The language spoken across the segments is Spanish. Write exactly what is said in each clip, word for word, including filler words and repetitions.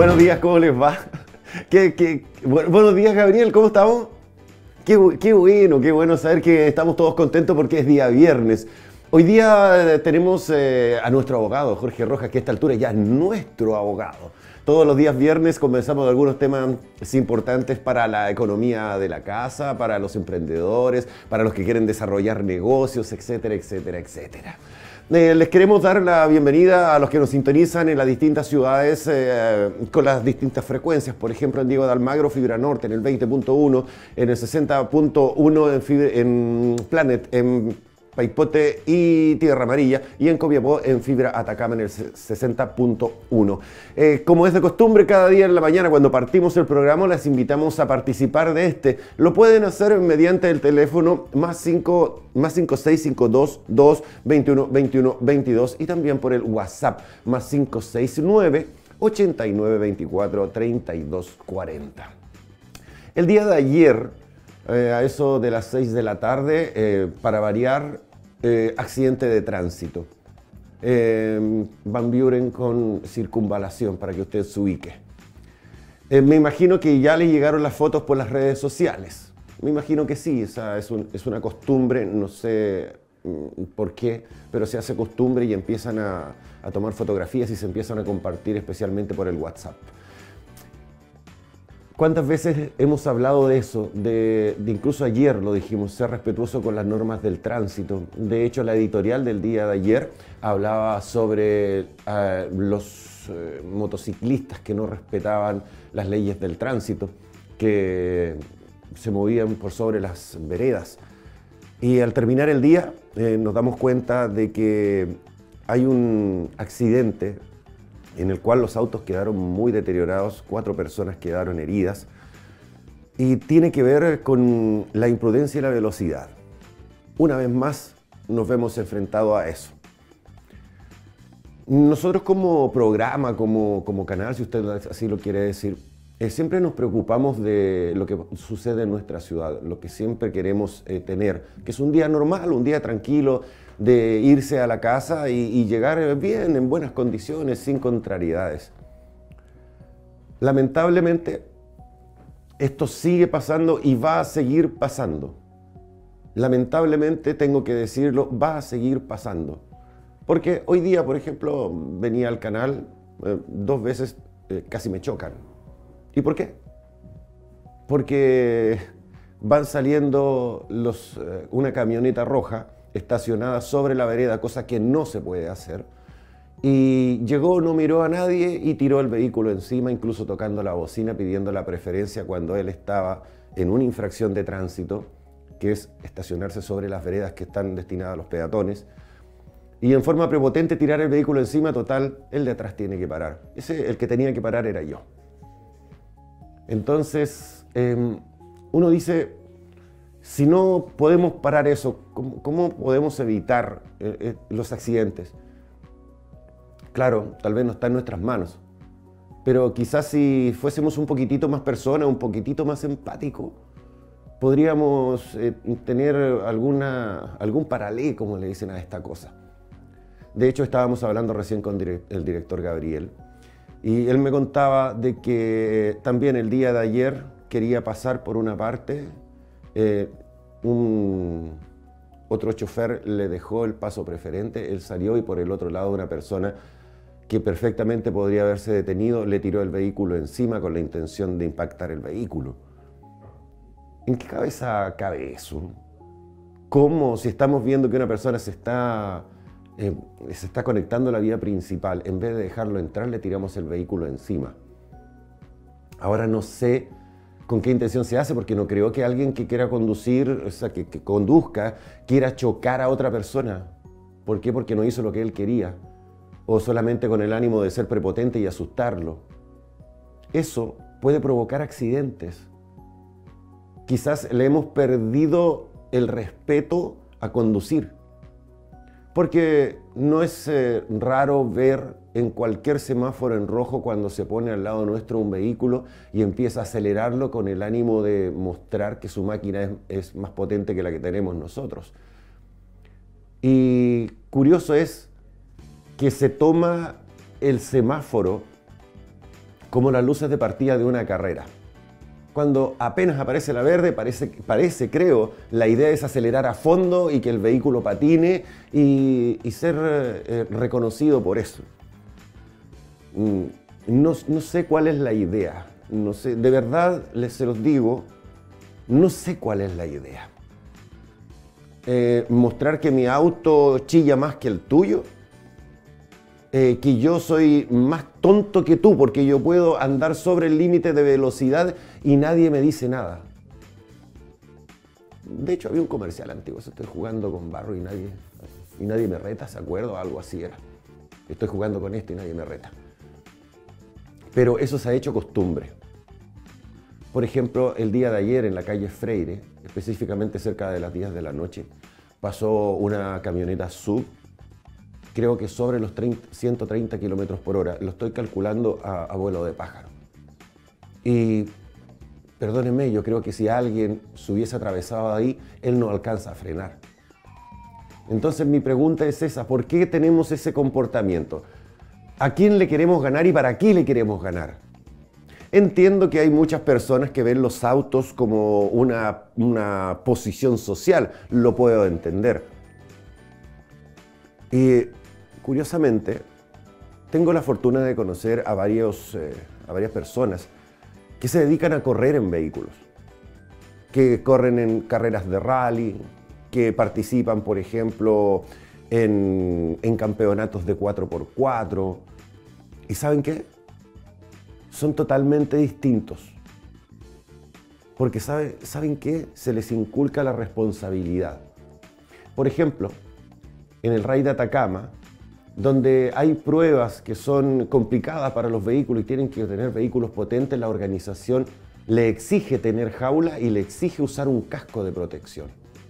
Buenos días, ¿cómo les va? ¿Qué, qué? Bu buenos días, Gabriel, ¿cómo estamos? Qué, qué bueno, qué bueno saber que estamos todos contentos porque es día viernes. Hoy día tenemos eh, a nuestro abogado, Jorge Rojas, que a esta altura ya es nuestro abogado. Todos los días viernes conversamos de algunos temas importantes para la economía de la casa, para los emprendedores, para los que quieren desarrollar negocios, etcétera, etcétera, etcétera. Eh, les queremos dar la bienvenida a los que nos sintonizan en las distintas ciudades eh, con las distintas frecuencias. Por ejemplo, en Diego de Almagro, Fibra Norte, en el veinte punto uno, en el sesenta punto uno en, en Planet, en Paipote y Tierra Amarilla, y en Copiapó en Fibra Atacama en el sesenta punto uno. Eh, como es de costumbre, cada día en la mañana cuando partimos el programa les invitamos a participar de este. Lo pueden hacer mediante el teléfono más cinco seis cinco dos dos veintiuno veintiuno veintidós y también por el WhatsApp más cinco seis nueve ochenta y nueve veinticuatro treinta y dos cuarenta. El día de ayer, Eh, a eso de las seis de la tarde, eh, para variar, eh, accidente de tránsito. Eh, Van Buren con circunvalación, para que usted se ubique. Eh, me imagino que ya le llegaron las fotos por las redes sociales. Me imagino que sí, esa es, un, es una costumbre, no sé mm, por qué, pero se hace costumbre y empiezan a, a tomar fotografías y se empiezan a compartir especialmente por el WhatsApp. ¿Cuántas veces hemos hablado de eso? De, de incluso ayer lo dijimos, ser respetuoso con las normas del tránsito. De hecho, la editorial del día de ayer hablaba sobre uh, los uh, motociclistas que no respetaban las leyes del tránsito, que se movían por sobre las veredas. Y al terminar el día eh, nos damos cuenta de que hay un accidente en el cual los autos quedaron muy deteriorados, cuatro personas quedaron heridas, y tiene que ver con la imprudencia y la velocidad. Una vez más nos vemos enfrentados a eso. Nosotros como programa, como, como canal, si usted así lo quiere decir, eh, siempre nos preocupamos de lo que sucede en nuestra ciudad, lo que siempre queremos eh, tener, que es un día normal, un día tranquilo, de irse a la casa y, y llegar bien, en buenas condiciones, sin contrariedades. Lamentablemente, esto sigue pasando y va a seguir pasando. Lamentablemente, tengo que decirlo, va a seguir pasando. Porque hoy día, por ejemplo, venía al canal, eh, dos veces eh, casi me chocan. ¿Y por qué? Porque van saliendo los, eh, una camioneta roja estacionada sobre la vereda, cosa que no se puede hacer, y llegó, no miró a nadie y tiró el vehículo encima, incluso tocando la bocina, pidiendo la preferencia cuando él estaba en una infracción de tránsito, que es estacionarse sobre las veredas que están destinadas a los peatones, y en forma prepotente tirar el vehículo encima. Total, el de atrás tiene que parar. Ese, el que tenía que parar era yo. Entonces, eh, uno dice, si no podemos parar eso, ¿cómo, cómo podemos evitar eh, eh, los accidentes? Claro, tal vez no está en nuestras manos, pero quizás si fuésemos un poquitito más personas, un poquitito más empáticos, podríamos eh, tener alguna, algún paralelo, como le dicen a esta cosa. De hecho, estábamos hablando recién con el director Gabriel, y él me contaba de que también el día de ayer quería pasar por una parte. Eh, un, otro chofer le dejó el paso preferente, él salió y por el otro lado una persona que perfectamente podría haberse detenido le tiró el vehículo encima con la intención de impactar el vehículo. ¿En qué cabeza cabe eso? ¿Cómo, si estamos viendo que una persona se está, eh, se está conectando a la vía principal, en vez de dejarlo entrar le tiramos el vehículo encima? Ahora no sé con qué intención se hace, porque no creo que alguien que quiera conducir, o sea, que, que conduzca, quiera chocar a otra persona. ¿Por qué? Porque no hizo lo que él quería, o solamente con el ánimo de ser prepotente y asustarlo. Eso puede provocar accidentes. Quizás le hemos perdido el respeto a conducir, porque no es eh, raro ver en cualquier semáforo en rojo cuando se pone al lado nuestro un vehículo y empieza a acelerarlo con el ánimo de mostrar que su máquina es, es más potente que la que tenemos nosotros. Y curioso es que se toma el semáforo como las luces de partida de una carrera. Cuando apenas aparece la verde, parece, parece, creo, la idea es acelerar a fondo y que el vehículo patine y, y ser eh, reconocido por eso. No, no sé cuál es la idea, no sé, de verdad les se los digo, no sé cuál es la idea. Eh, mostrar que mi auto chilla más que el tuyo. Eh, que yo soy más tonto que tú porque yo puedo andar sobre el límite de velocidad y nadie me dice nada. De hecho, había un comercial antiguo, estoy jugando con barro y nadie, y nadie me reta, ¿se acuerda? Algo así era. Estoy jugando con esto y nadie me reta. Pero eso se ha hecho costumbre. Por ejemplo, el día de ayer en la calle Freire, específicamente cerca de las diez de la noche, pasó una camioneta sub, creo que sobre los ciento treinta kilómetros por hora, lo estoy calculando a, a vuelo de pájaro. Y perdónenme, yo creo que si alguien se hubiese atravesado ahí, él no alcanza a frenar. Entonces mi pregunta es esa, ¿por qué tenemos ese comportamiento? ¿A quién le queremos ganar y para qué le queremos ganar? Entiendo que hay muchas personas que ven los autos como una, una posición social, lo puedo entender. Y curiosamente, tengo la fortuna de conocer a, varios, eh, a varias personas que se dedican a correr en vehículos, que corren en carreras de rally, que participan, por ejemplo, en, en campeonatos de cuatro por cuatro. ¿Y saben qué? Son totalmente distintos. Porque sabe, ¿saben qué? Se les inculca la responsabilidad. Por ejemplo, en el Rally de Atacama, donde hay pruebas que son complicadas para los vehículos y tienen que tener vehículos potentes, la organización le exige tener jaula y le exige usar un casco de protección.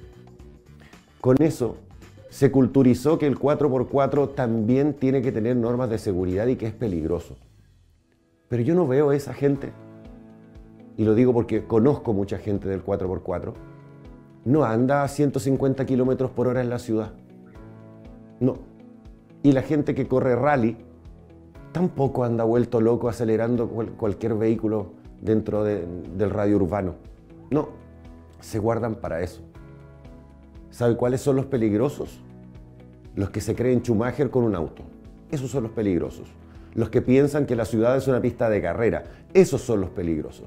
Con eso se culturizó que el cuatro por cuatro también tiene que tener normas de seguridad y que es peligroso. Pero yo no veo a esa gente, y lo digo porque conozco mucha gente del cuatro por cuatro, no anda a ciento cincuenta kilómetros por hora en la ciudad. No. Y la gente que corre rally tampoco anda vuelto loco acelerando cual, cualquier vehículo dentro de, del radio urbano. No, se guardan para eso. ¿Sabe cuáles son los peligrosos? Los que se creen Schumacher con un auto. Esos son los peligrosos. Los que piensan que la ciudad es una pista de carrera. Esos son los peligrosos.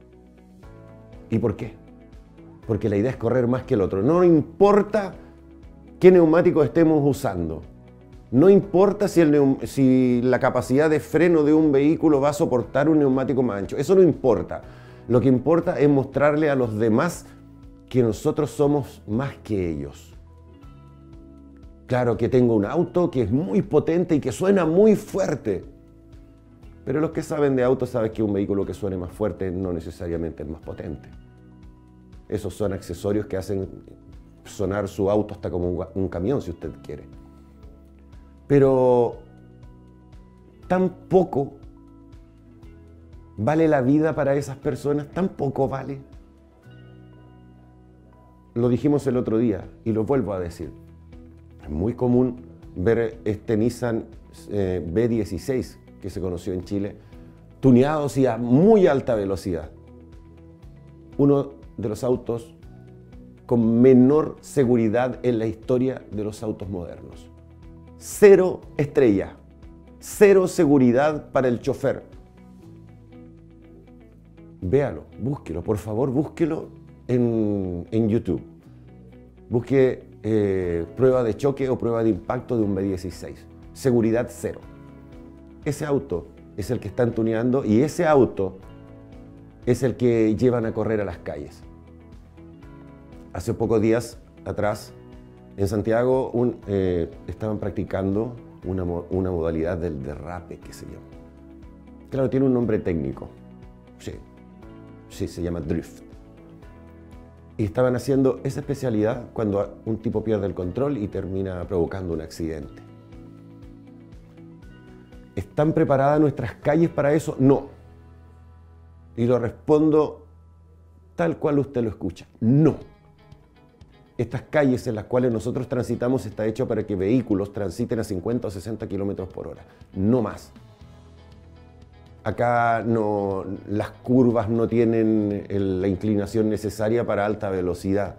¿Y por qué? Porque la idea es correr más que el otro. No importa qué neumático estemos usando. No importa si, el, si la capacidad de freno de un vehículo va a soportar un neumático más ancho. Eso no importa. Lo que importa es mostrarle a los demás que nosotros somos más que ellos. Claro que tengo un auto que es muy potente y que suena muy fuerte. Pero los que saben de autos saben que un vehículo que suene más fuerte no necesariamente es más potente. Esos son accesorios que hacen sonar su auto hasta como un, un camión, si usted quiere. Pero tampoco vale la vida para esas personas, tampoco vale. Lo dijimos el otro día y lo vuelvo a decir. Es muy común ver este Nissan eh, B dieciséis que se conoció en Chile, tuneados y a muy alta velocidad. Uno de los autos con menor seguridad en la historia de los autos modernos. Cero estrella, cero seguridad para el chofer. Véalo, búsquelo, por favor, búsquelo en, en YouTube. Busque eh, prueba de choque o prueba de impacto de un B dieciséis. Seguridad cero. Ese auto es el que están tuneando y ese auto es el que llevan a correr a las calles. Hace pocos días atrás, en Santiago, un, eh, estaban practicando una, una modalidad del derrape que se llama. Claro, tiene un nombre técnico. Sí, sí, se llama drift. Y estaban haciendo esa especialidad cuando un tipo pierde el control y termina provocando un accidente. ¿Están preparadas nuestras calles para eso? No. Y lo respondo tal cual usted lo escucha. No. Estas calles en las cuales nosotros transitamos está hecho para que vehículos transiten a cincuenta o sesenta kilómetros por hora. No más. Acá no, las curvas no tienen el, la inclinación necesaria para alta velocidad.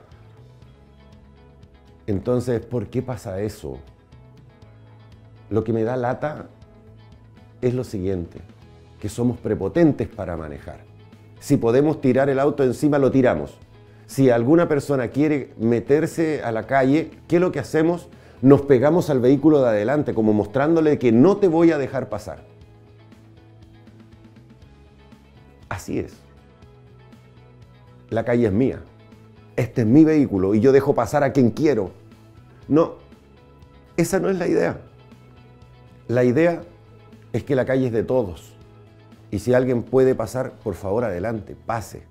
Entonces, ¿por qué pasa eso? Lo que me da lata es lo siguiente, que somos prepotentes para manejar. Si podemos tirar el auto encima, lo tiramos. Si alguna persona quiere meterse a la calle, ¿qué es lo que hacemos? Nos pegamos al vehículo de adelante, como mostrándole que no te voy a dejar pasar. Así es. La calle es mía. Este es mi vehículo y yo dejo pasar a quien quiero. No, esa no es la idea. La idea es que la calle es de todos. Y si alguien puede pasar, por favor, adelante, pase.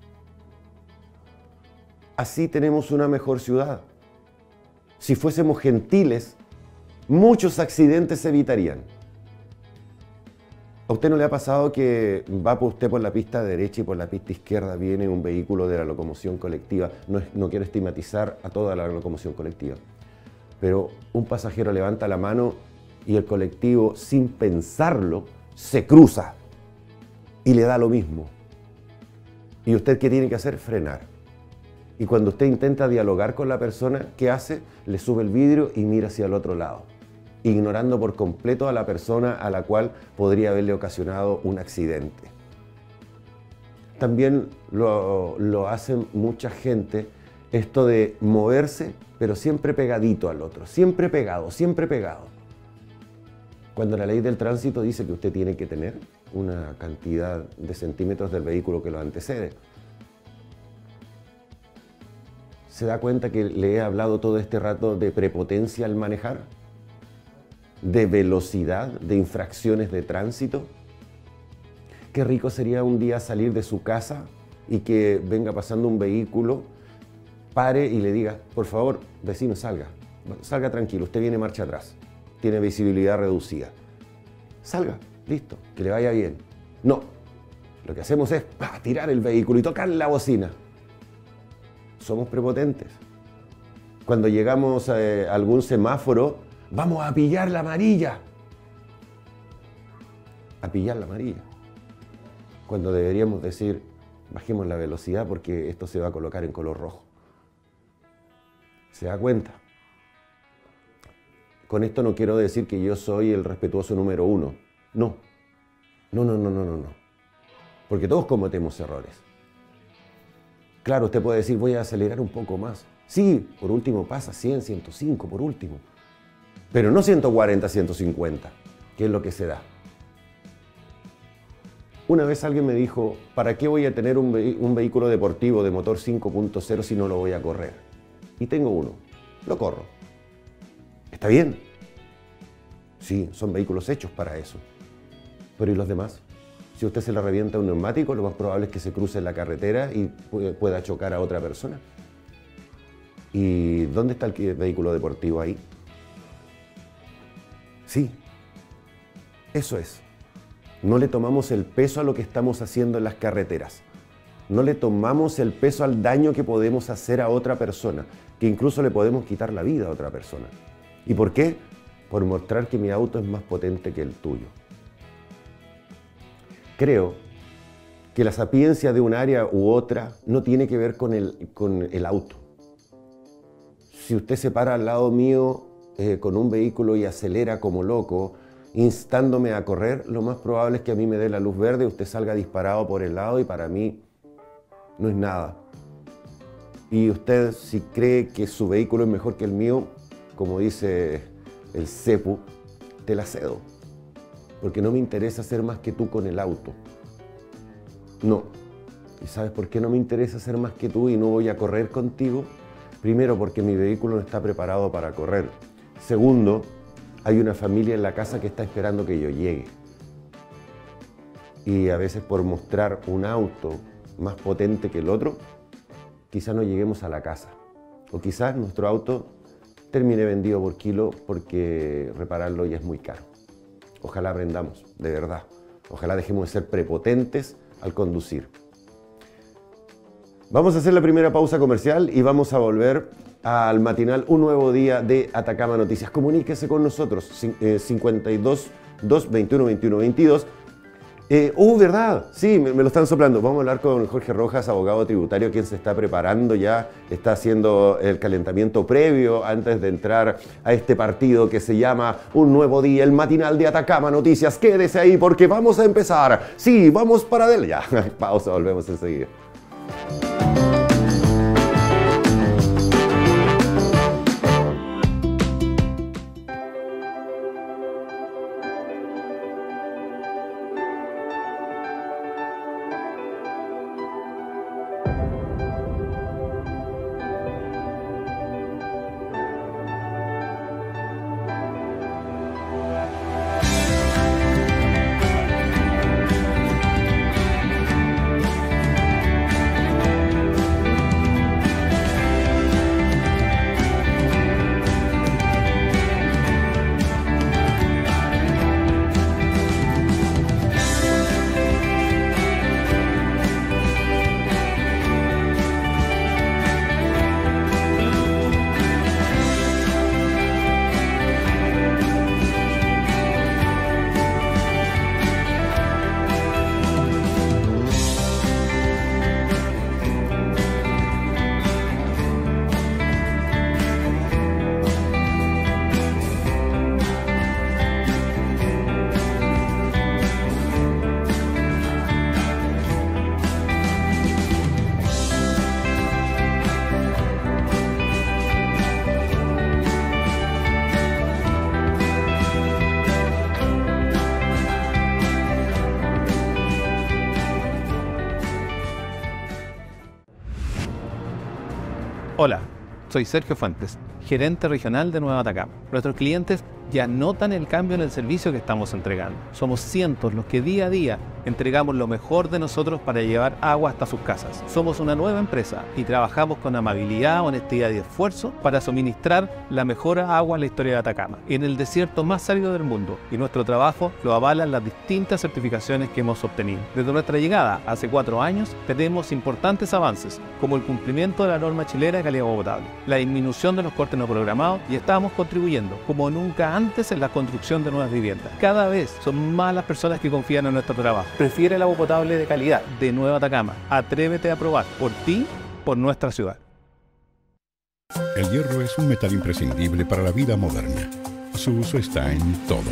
Así tenemos una mejor ciudad. Si fuésemos gentiles, muchos accidentes se evitarían. ¿A usted no le ha pasado que va usted por la pista derecha y por la pista izquierda viene un vehículo de la locomoción colectiva? No, es, no quiero estigmatizar a toda la locomoción colectiva, pero un pasajero levanta la mano y el colectivo, sin pensarlo, se cruza y le da lo mismo. ¿Y usted qué tiene que hacer? Frenar. Y cuando usted intenta dialogar con la persona, ¿qué hace? Le sube el vidrio y mira hacia el otro lado, ignorando por completo a la persona a la cual podría haberle ocasionado un accidente. También lo, lo hace mucha gente, esto de moverse, pero siempre pegadito al otro, siempre pegado, siempre pegado. Cuando la ley del tránsito dice que usted tiene que tener una cantidad de centímetros del vehículo que lo antecede. ¿Se da cuenta que le he hablado todo este rato de prepotencia al manejar? ¿De velocidad? ¿De infracciones de tránsito? Qué rico sería un día salir de su casa y que venga pasando un vehículo, pare y le diga, por favor, vecino, salga. Salga tranquilo, usted viene marcha atrás, tiene visibilidad reducida. Salga, listo, que le vaya bien. No, lo que hacemos es ¡pah!, tirar el vehículo y tocar la bocina. Somos prepotentes. Cuando llegamos a algún semáforo, vamos a pillar la amarilla. A pillar la amarilla. Cuando deberíamos decir, bajemos la velocidad porque esto se va a colocar en color rojo. ¿Se da cuenta? Con esto no quiero decir que yo soy el respetuoso número uno. No. No, no, no, no, no, no. Porque todos cometemos errores. Claro, usted puede decir, voy a acelerar un poco más. Sí, por último pasa cien, ciento cinco, por último. Pero no ciento cuarenta, ciento cincuenta, que es lo que se da. Una vez alguien me dijo, ¿para qué voy a tener un, ve un vehículo deportivo de motor cinco punto cero si no lo voy a correr? Y tengo uno, lo corro. ¿Está bien? Sí, son vehículos hechos para eso. Pero ¿y los demás? Si usted se le revienta un neumático, lo más probable es que se cruce en la carretera y pueda chocar a otra persona. ¿Y dónde está el vehículo deportivo ahí? Sí, eso es. No le tomamos el peso a lo que estamos haciendo en las carreteras. No le tomamos el peso al daño que podemos hacer a otra persona, que incluso le podemos quitar la vida a otra persona. ¿Y por qué? Por mostrar que mi auto es más potente que el tuyo. Creo que la sapiencia de un área u otra no tiene que ver con el, con el auto. Si usted se para al lado mío eh, con un vehículo y acelera como loco, instándome a correr, lo más probable es que a mí me dé la luz verde, usted salga disparado por el lado y para mí no es nada. Y usted, si cree que su vehículo es mejor que el mío, como dice el cepu, te la cedo. Porque no me interesa ser más que tú con el auto. No. ¿Y sabes por qué no me interesa ser más que tú y no voy a correr contigo? Primero, porque mi vehículo no está preparado para correr. Segundo, hay una familia en la casa que está esperando que yo llegue. Y a veces por mostrar un auto más potente que el otro, quizás no lleguemos a la casa. O quizás nuestro auto termine vendido por kilo porque repararlo ya es muy caro. Ojalá aprendamos, de verdad. Ojalá dejemos de ser prepotentes al conducir. Vamos a hacer la primera pausa comercial y vamos a volver al matinal Un Nuevo Día de Atacama Noticias. Comuníquese con nosotros, cincuenta y dos, dos, veintiuno, veintiuno, veintidós. Eh, ¡Uh, verdad! Sí, me, me lo están soplando. Vamos a hablar con Jorge Rojas, abogado tributario, quien se está preparando ya, está haciendo el calentamiento previo antes de entrar a este partido que se llama Un Nuevo Día, el matinal de Atacama Noticias. Quédese ahí porque vamos a empezar. Sí, vamos para adelante. Ya, pausa, volvemos enseguida. Hola, soy Sergio Fuentes, gerente regional de Nueva Atacama. Nuestros clientes ya notan el cambio en el servicio que estamos entregando. Somos cientos los que día a día entregamos lo mejor de nosotros para llevar agua hasta sus casas. Somos una nueva empresa y trabajamos con amabilidad, honestidad y esfuerzo para suministrar la mejor agua en la historia de Atacama, en el desierto más árido del mundo, y nuestro trabajo lo avalan las distintas certificaciones que hemos obtenido. Desde nuestra llegada hace cuatro años tenemos importantes avances, como el cumplimiento de la norma chilena de calidad de agua potable, la disminución de los cortes no programados, y estamos contribuyendo como nunca antes en la construcción de nuevas viviendas. Cada vez son más las personas que confían en nuestro trabajo. Prefiere el agua potable de calidad de Nueva Atacama. Atrévete a probar por ti, por nuestra ciudad. El hierro es un metal imprescindible para la vida moderna. Su uso está en todo.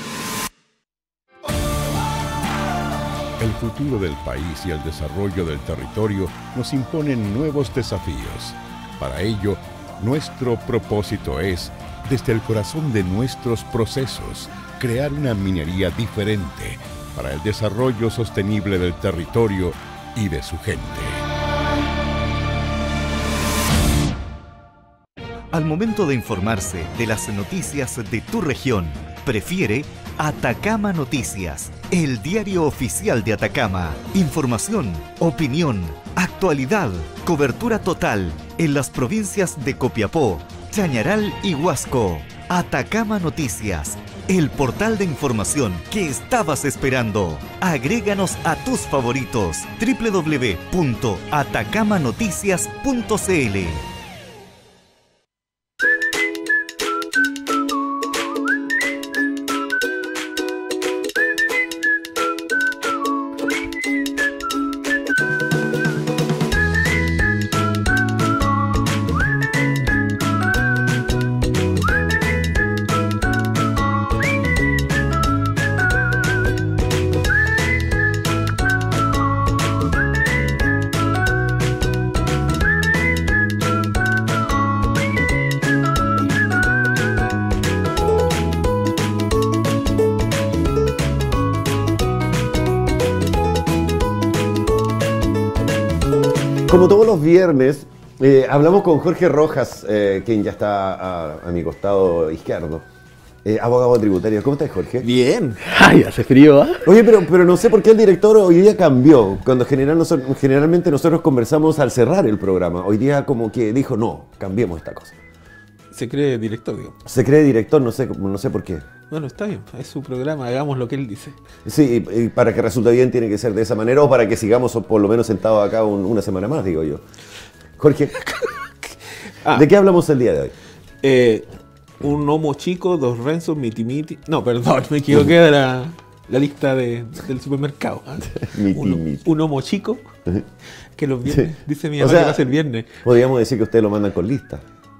El futuro del país y el desarrollo del territorio nos imponen nuevos desafíos. Para ello, nuestro propósito es, desde el corazón de nuestros procesos, crear una minería diferente para el desarrollo sostenible del territorio y de su gente. Al momento de informarse de las noticias de tu región, prefiere Atacama Noticias, el diario oficial de Atacama. Información, opinión, actualidad, cobertura total en las provincias de Copiapó, Chañaral y Huasco. Atacama Noticias, el portal de información que estabas esperando. Agréganos a tus favoritos. doble u doble u doble u punto atacama noticias punto c l. Como todos los viernes, eh, hablamos con Jorge Rojas, eh, quien ya está a, a mi costado izquierdo, eh, abogado tributario. ¿Cómo estás, Jorge? Bien. Ay, hace frío, ¿eh? Oye, pero, pero no sé por qué el director hoy día cambió. Cuando general nosotros, generalmente nosotros conversamos al cerrar el programa. Hoy día como que dijo, no, cambiemos esta cosa. Se cree director, digo. Se cree director, no sé, no sé por qué. Bueno, está bien, es su programa, hagamos lo que él dice. Sí, y, y para que resulte bien tiene que ser de esa manera o para que sigamos por lo menos sentados acá un, una semana más, digo yo. Jorge, ah, ¿de qué hablamos el día de hoy? Eh, un Homo chico, dos Renzo, miti miti. No, perdón, me equivoqué de la... la lista de, del supermercado. ¿Ah? Miti, Uno, miti. un homo chico que los viernes, dice mi O mamá sea, que va a ser viernes. Podríamos decir que ustedes lo mandan con lista.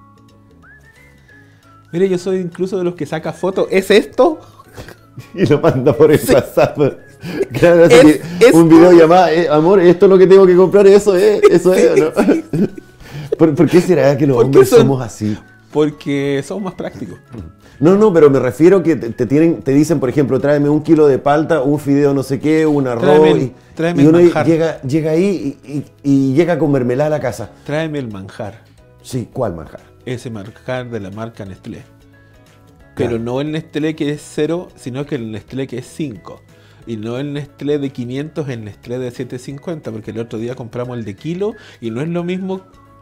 Mire, yo soy incluso de los que saca fotos. ¿Es esto? Y lo manda por el Sí. WhatsApp. Claro, así Es- que es- un video llamado, eh, amor, esto es lo que tengo que comprar, eso es, eso es, ¿no? ¿Por, por qué será que los ¿Por qué hombres son- somos así? Porque somos más prácticos. No, no, pero me refiero que te, te tienen, te dicen, por ejemplo, tráeme un kilo de palta, un fideo no sé qué, un arroz, Tráeme el- y, tráeme y el uno manjar. llega, llega ahí y, y- y llega con mermelada a la casa. Tráeme el manjar. Sí, ¿cuál manjar? Ese manjar de la marca Nestlé. Pero Claro. no el Nestlé que es cero, sino que el Nestlé que es cinco. Y no el Nestlé de quinientos, el Nestlé de setecientos cincuenta, porque el otro día compramos el de kilo y no es lo mismo.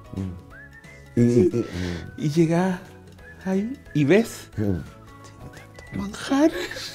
Y, y- Y llegas ahí y ves y- manjar.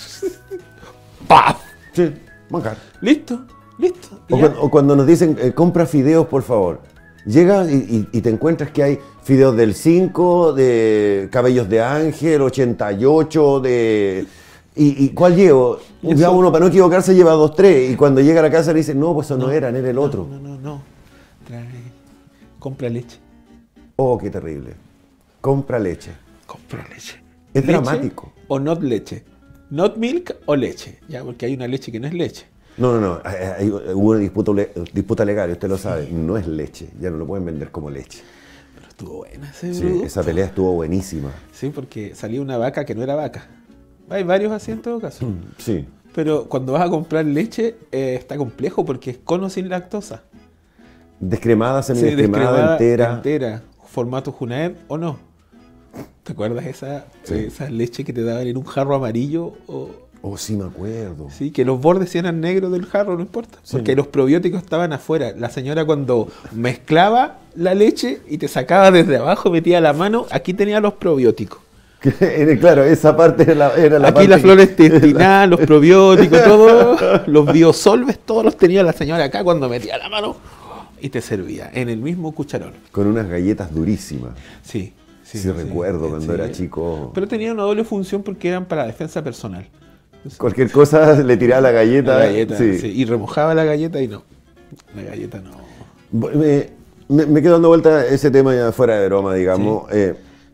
¡Paf! sí, manjar. Listo, listo. y O ya. cuando, o cuando nos dicen, eh, compra fideos, por favor. Llegas y, y- y te encuentras que hay fideos del cinco, de cabellos de ángel, ochenta y ocho, de... ¿Y, y cuál llevo? Y Ya eso- uno, para no equivocarse, lleva dos, tres. Y cuando llega a la casa le dicen, no, pues eso no, eran, era el otro. No, no, no, no. Trae. Compra leche. Oh, qué terrible. Compra leche. Compra leche. Es ¿Leche dramático. O not leche. Not milk o leche. Ya, porque hay una leche que no es leche. No, no, no. hay- hay- Hubo una disputa, le- disputa legal, usted lo sabe. No es leche. Ya no lo pueden vender como leche. Pero estuvo buena ese Sí, producto. esa pelea estuvo buenísima. Sí, porque salía una vaca que no era vaca. Hay varios así en todo caso. Sí. Pero cuando vas a comprar leche eh, está complejo porque es con o sin lactosa. Descremada, Sí, semidescremada, descremada, entera. entera. Formato Junaed o no. ¿Te acuerdas esa, Sí. esa leche que te daban en un jarro amarillo? O, Oh, sí, me acuerdo. sí, que los bordes eran negros del jarro, no importa. Sí. Porque los probióticos estaban afuera. La señora cuando mezclaba la leche y te sacaba desde abajo, metía la mano, aquí tenía los probióticos. Claro, esa parte era la, era la Aquí parte las que- flores intestinales, los probióticos, todo, los biosolves, todos los tenía la señora acá cuando metía la mano y te servía en el mismo cucharón. Con unas galletas durísimas. Sí, sí. Sí, recuerdo cuando era chico. Pero tenían una doble función porque eran para defensa personal. Entonces, Cualquier cosa le tiraba la galleta. la galleta, sí. sí, y remojaba la galleta y no. La galleta no. Me, me- me quedo dando vuelta ese tema ya fuera de broma, digamos. Eh,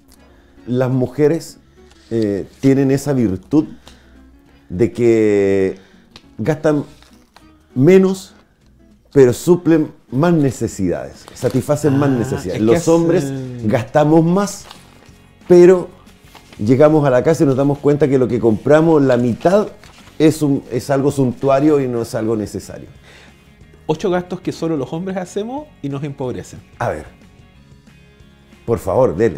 las mujeres eh, tienen esa virtud de que gastan menos, pero suplen más necesidades, satisfacen más Ah, necesidades. es que Los hacen- hombres gastamos más, pero llegamos a la casa y nos damos cuenta que lo que compramos, la mitad, es, un, es algo suntuario y no es algo necesario. Ocho gastos que solo los hombres hacemos y nos empobrecen. A ver, por favor, dele.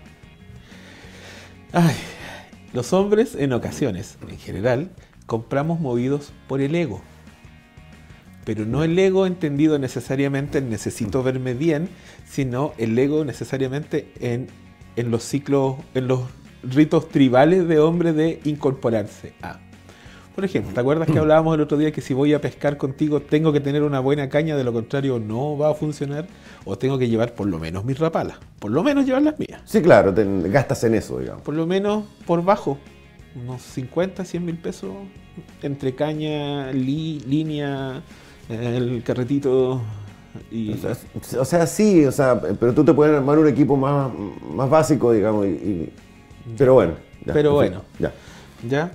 Ay, los hombres en ocasiones, en general, compramos movidos por el ego. Pero no el ego entendido necesariamente en necesito verme bien, sino el ego necesariamente en, en los ciclos, en los ritos tribales de hombre de incorporarse a. Por ejemplo, ¿te acuerdas que hablábamos el otro día que si voy a pescar contigo tengo que tener una buena caña, de lo contrario no va a funcionar? O tengo que llevar por lo menos mis rapalas, por lo menos llevar las mías. Sí, claro, te gastas en eso, digamos. Por lo menos por bajo, unos cincuenta, cien mil pesos entre caña, li- línea, el carretito y... O sea, o sea, sí, o sea, pero tú te puedes armar un equipo más, más básico, digamos, y, y- pero bueno. ya, Pero perfecto, bueno. Ya. ¿Ya?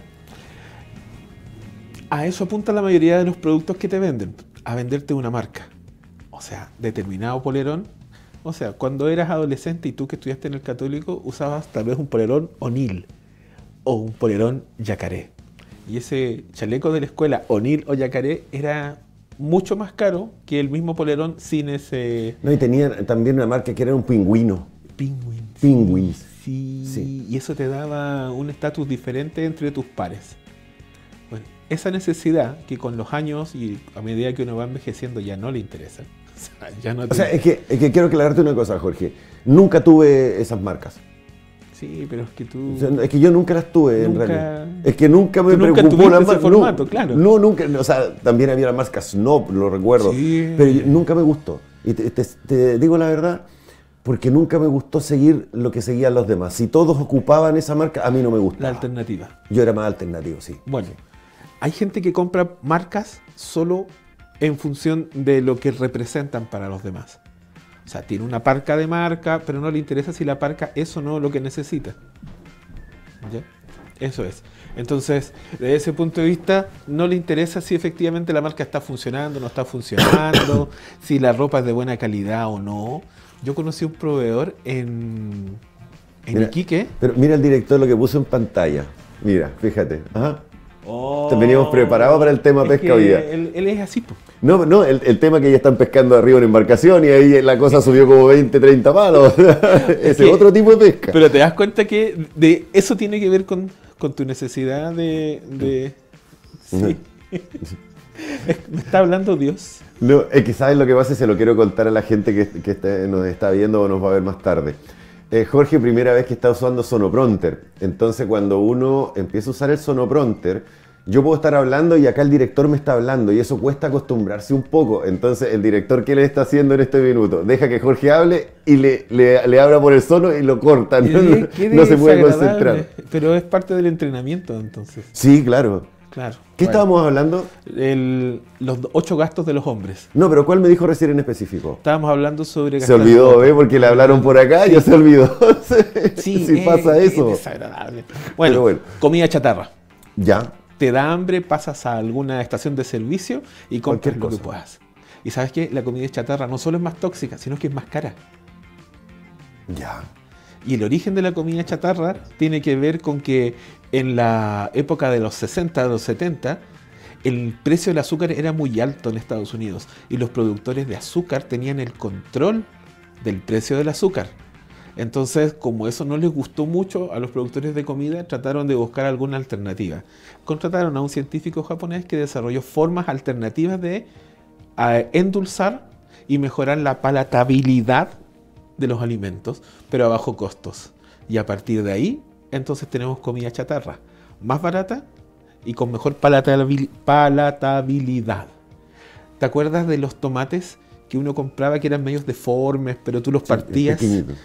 A eso apunta la mayoría de los productos que te venden, a venderte una marca. O sea, determinado polerón. O sea, cuando eras adolescente y tú que estudiaste en el católico, usabas tal vez un polerón O'Neill o un polerón Yacaré. Y ese chaleco de la escuela, O'Neill o Yacaré, era mucho más caro que el mismo polerón sin ese No, y tenía también una marca que era un pingüino. Penguin. Penguins. Sí, Sí. y eso te daba un estatus diferente entre tus pares. Bueno, esa necesidad que con los años y a medida que uno va envejeciendo ya no le interesa. O sea, ya no O te- sea, es que, es que quiero aclararte una cosa, Jorge. Nunca tuve esas marcas. Sí, pero es que tú... O sea, es que yo nunca las tuve, en Nunca- realidad. Es que nunca me Tú nunca preocupó tuviste la ese marca. formato, no, claro. No, nunca. O sea, también había la marca Snob, lo recuerdo. Sí. Pero yo- nunca me gustó. Y te, te- te digo la verdad, porque nunca me gustó seguir lo que seguían los demás. Si todos ocupaban esa marca, a mí no me La gustaba. alternativa. Yo era más alternativo, sí. Bueno, hay gente que compra marcas solo en función de lo que representan para los demás. O sea, tiene una parca de marca, pero no le interesa si la parca es o no lo que necesita. ¿Ya? Eso es. Entonces, desde ese punto de vista, no le interesa si efectivamente la marca está funcionando, no está funcionando, si la ropa es de buena calidad o no. Yo conocí un proveedor en, en Mira, Iquique. Pero mira el director lo que puso en pantalla. Mira, fíjate. Ajá. Oh, Veníamos preparados para el tema es pesca que hoy día. Él, él es así, po. No, no, el, el tema que ya están pescando arriba en embarcación y ahí la cosa subió como veinte, treinta palos. Ese es que, otro tipo de pesca. Pero te das cuenta que de eso tiene que ver con, con tu necesidad de... de sí. ¿Me está hablando Dios? No, es que sabes lo que pasa y se lo quiero contar a la gente que, que está, nos está viendo o nos va a ver más tarde. Eh, Jorge, primera vez que está usando Sonoprompter. Entonces, cuando uno empieza a usar el Sonoprompter, yo puedo estar hablando y acá el director me está hablando y eso cuesta acostumbrarse un poco. Entonces, el director, ¿qué le está haciendo en este minuto? Deja que Jorge hable y le, le, le abra por el sono y lo corta. No, no, no se puede concentrar. Pero es parte del entrenamiento, entonces. Sí, claro. Claro. ¿Qué bueno, estábamos hablando? El, los ocho gastos de los hombres. No, pero ¿cuál me dijo recién en específico? Estábamos hablando sobre... Se olvidó, ¿eh? Porque le hablaron por acá y ya se olvidó. Sí, si eh, pasa eso. Es desagradable. Bueno, bueno, comida chatarra. Ya. Te da hambre, pasas a alguna estación de servicio y compras lo que puedas. Y sabes que la comida chatarra no solo es más tóxica, sino que es más cara. Ya. Y el origen de la comida chatarra tiene que ver con que en la época de los sesenta, de los setenta, el precio del azúcar era muy alto en Estados Unidos y los productores de azúcar tenían el control del precio del azúcar. Entonces, como eso no les gustó mucho a los productores de comida, trataron de buscar alguna alternativa. Contrataron a un científico japonés que desarrolló formas alternativas de a, endulzar y mejorar la palatabilidad de los alimentos, pero a bajo costos. Y a partir de ahí, entonces tenemos comida chatarra, más barata y con mejor palatabil- palatabilidad. ¿Te acuerdas de los tomates que uno compraba que eran medios deformes, pero tú los sí, partías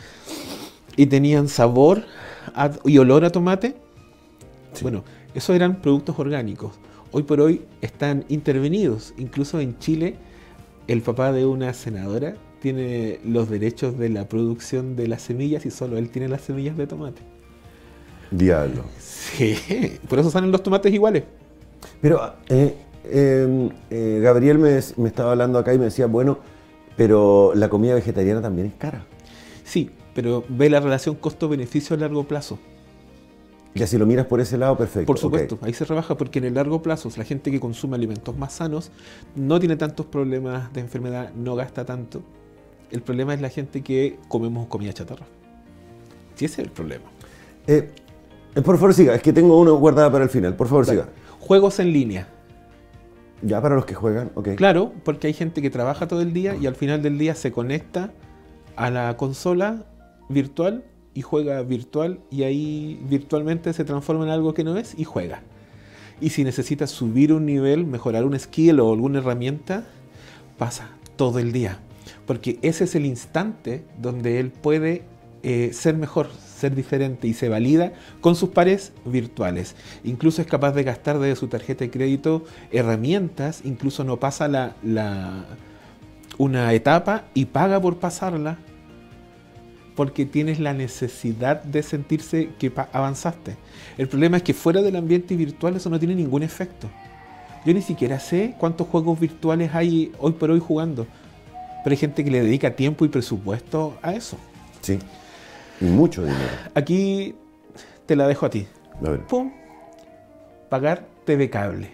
y tenían sabor a, y olor a tomate? Sí. Bueno, esos eran productos orgánicos. Hoy por hoy están intervenidos. Incluso en Chile, el papá de una senadora tiene los derechos de la producción de las semillas y solo él tiene las semillas de tomate. Diablo. Sí, por eso salen los tomates iguales. Pero eh, eh, eh, Gabriel me, me estaba hablando acá y me decía, bueno, pero la comida vegetariana también es cara. Sí, pero ve la relación costo-beneficio a largo plazo. Ya si lo miras por ese lado, perfecto. Por supuesto, okay. Ahí se rebaja porque en el largo plazo la gente que consume alimentos más sanos no tiene tantos problemas de enfermedad, no gasta tanto. El problema es la gente que comemos comida chatarra. Sí, ese es el problema. Eh, por favor siga, es que tengo uno guardada para el final, por favor vale. siga. Juegos en línea. Ya para los que juegan, ok. Claro, porque hay gente que trabaja todo el día y al final del día se conecta a la consola virtual y juega virtual y ahí virtualmente se transforma en algo que no es y juega. Y si necesita subir un nivel, mejorar un skill o alguna herramienta, pasa todo el día. Porque ese es el instante donde él puede eh, ser mejor, ser diferente y se valida con sus pares virtuales. Incluso es capaz de gastar desde su tarjeta de crédito herramientas, incluso no pasa la, la, una etapa y paga por pasarla porque tienes la necesidad de sentirse que avanzaste. El problema es que fuera del ambiente virtual eso no tiene ningún efecto. Yo ni siquiera sé cuántos juegos virtuales hay hoy por hoy jugando. Pero hay gente que le dedica tiempo y presupuesto a eso. Sí, y mucho dinero. Aquí te la dejo a ti. A ver. Pum. Pagar T V cable.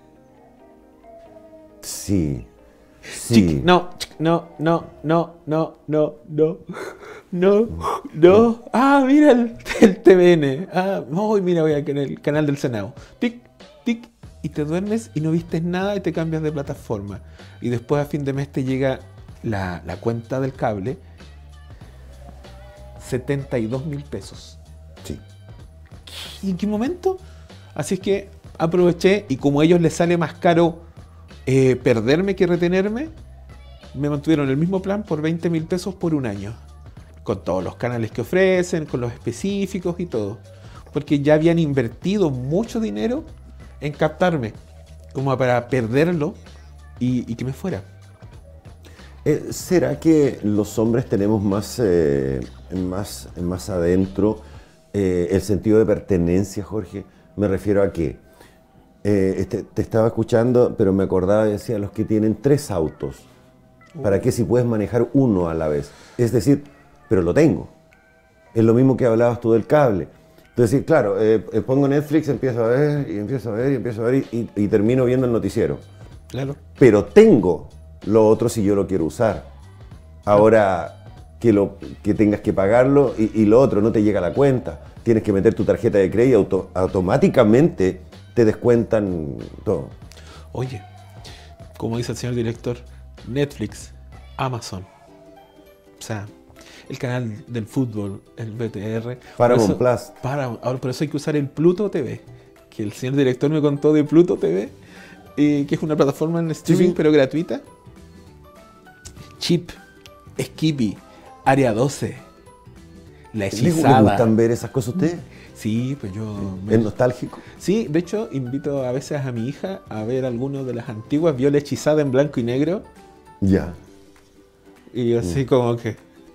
Sí. Sí. Chic, no, chic, no, no, no, no, no, no, no, no. Ah, mira el, el T V N. Ah, oh, mira, voy a en el canal del Senado. Tic, tic. Y te duermes y no vistes nada y te cambias de plataforma. Y después a fin de mes te llega La, la cuenta del cable, setenta y dos mil pesos. Sí. ¿Y en qué momento? Así es que aproveché y como a ellos les sale más caro eh, perderme que retenerme, me mantuvieron el mismo plan por veinte mil pesos por un año. Con todos los canales que ofrecen, con los específicos y todo. Porque ya habían invertido mucho dinero en captarme. como para perderlo y, y que me fuera. Eh, ¿Será que los hombres tenemos más, eh, más, más adentro eh, el sentido de pertenencia, Jorge? Me refiero a que eh, este, te estaba escuchando, pero me acordaba y decía, los que tienen tres autos, ¿para qué si puedes manejar uno a la vez? Es decir, pero lo tengo. Es lo mismo que hablabas tú del cable. Entonces, claro, eh, eh, pongo Netflix, empiezo a ver, y empiezo a ver, y empiezo a ver, y, y, y termino viendo el noticiero. Claro. Pero tengo lo otro si yo lo quiero usar. Ahora que, lo, que tengas que pagarlo y, y lo otro no te llega a la cuenta, tienes que meter tu tarjeta de crédito, auto, automáticamente te descuentan todo. Oye, como dice el señor director, Netflix, Amazon, o sea, el canal del fútbol, el B T R. Paramount Plus. Paramount, ahora por eso hay que usar el Pluto T V, que el señor director me contó de Pluto T V, eh, que es una plataforma en streaming, sí, pero gratuita. Chip, Skippy, Área doce, La Hechizada. ¿Les gustan ver esas cosas a ustedes? Sí, pues yo... ¿Es me... nostálgico? Sí, de hecho, invito a veces a mi hija a ver algunas de las antiguas. Vio La Hechizada en blanco y negro. Ya. Y yo así mm. como que...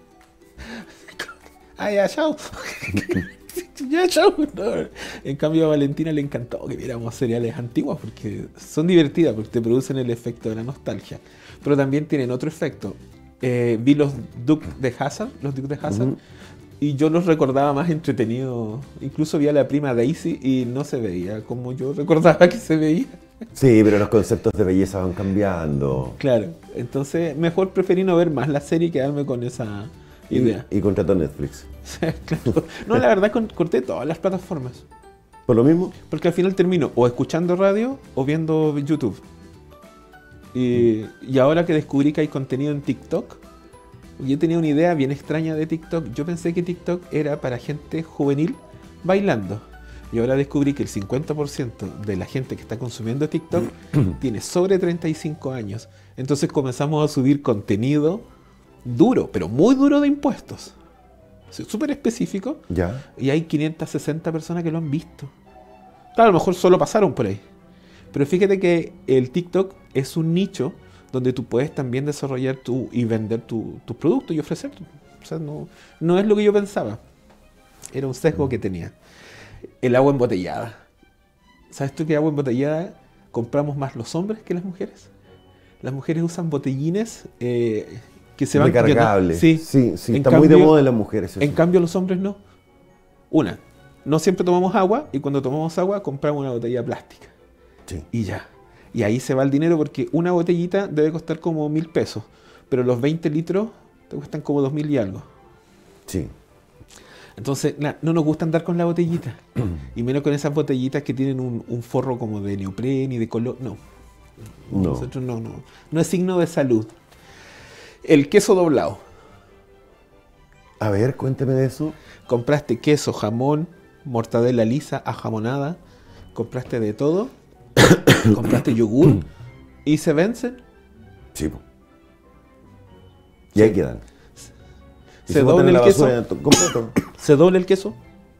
¡Ah, ya, chao! Ya, chao. No. En cambio, a Valentina le encantó que viéramos seriales antiguas porque son divertidas, porque te producen el efecto de la nostalgia. Pero también tienen otro efecto. Eh, vi los Dukes de Hazzard, los Dukes de Hazzard, uh-huh. y yo los recordaba más entretenidos. Incluso vi a la prima Daisy y no se veía como yo recordaba que se veía. Sí, pero los conceptos de belleza van cambiando. Claro, entonces mejor preferí no ver más la serie y quedarme con esa idea. Y, y contrató Netflix. Claro. No, la verdad corté todas las plataformas. ¿Por lo mismo? Porque al final termino o escuchando radio o viendo YouTube. Y, y ahora que descubrí que hay contenido en TikTok, yo tenía una idea bien extraña de TikTok. Yo pensé que TikTok era para gente juvenil bailando. Y ahora descubrí que el cincuenta por ciento de la gente que está consumiendo TikTok tiene sobre treinta y cinco años. Entonces comenzamos a subir contenido duro, pero muy duro de impuestos. Súper específico. Ya. Y hay quinientas sesenta personas que lo han visto. Claro, a lo mejor solo pasaron por ahí. Pero fíjate que el TikTok es un nicho donde tú puedes también desarrollar tu, y vender tus tu productos y ofrecer. O sea, no, no es lo que yo pensaba. Era un sesgo que tenía. El agua embotellada. ¿Sabes tú que agua embotellada compramos más los hombres que las mujeres? Las mujeres usan botellines eh, que se van... recargables. Sí, sí, sí está cambio, muy de moda en las mujeres. Eso. En cambio los hombres no. Una, no siempre tomamos agua y cuando tomamos agua compramos una botella plástica. Sí. Y ya. Y ahí se va el dinero porque una botellita debe costar como mil pesos. Pero los veinte litros te cuestan como dos mil y algo. Sí. Entonces, nah, no nos gusta andar con la botellita. Y menos con esas botellitas que tienen un, un forro como de neopren y de color. No. no. No. Nosotros no, no. No es signo de salud. El queso doblado. A ver, cuénteme de eso. Compraste queso, jamón, mortadela lisa, ajamonada. Compraste de todo. Compraste yogur. ¿Y se vencen? Sí. Y ahí quedan. Se, se dobla el queso. Completo. Se dobla el queso.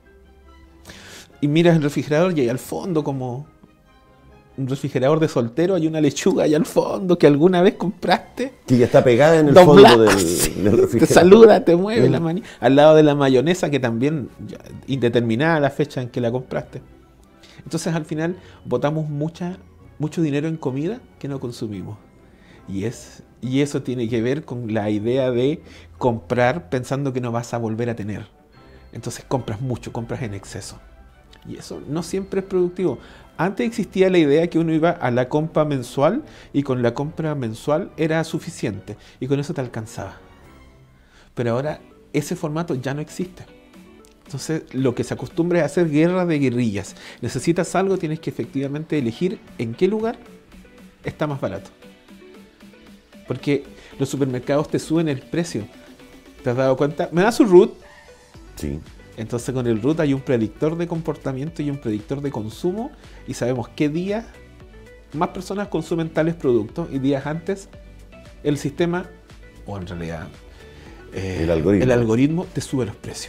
Y miras el refrigerador y hay al fondo como un refrigerador de soltero, hay una lechuga allá al fondo que alguna vez compraste. Que ya está pegada en el doblada, fondo del, sí, del refrigerador. Te saluda, te mueve la mano. Al lado de la mayonesa que también, ya, indeterminada la fecha en que la compraste. Entonces al final botamos mucha, mucho dinero en comida que no consumimos. Y, es, y eso tiene que ver con la idea de comprar pensando que no vas a volver a tener. Entonces compras mucho, compras en exceso. Y eso no siempre es productivo. Antes existía la idea que uno iba a la compra mensual y con la compra mensual era suficiente y con eso te alcanzaba. Pero ahora ese formato ya no existe. Entonces lo que se acostumbra es hacer guerra de guerrillas. Necesitas algo, tienes que efectivamente elegir en qué lugar está más barato. Porque los supermercados te suben el precio. ¿Te has dado cuenta? ¿Me das un root? Sí. Entonces con el root hay un predictor de comportamiento y un predictor de consumo y sabemos qué día más personas consumen tales productos y días antes el sistema, o en realidad eh, el, algoritmo. el algoritmo te sube los precios.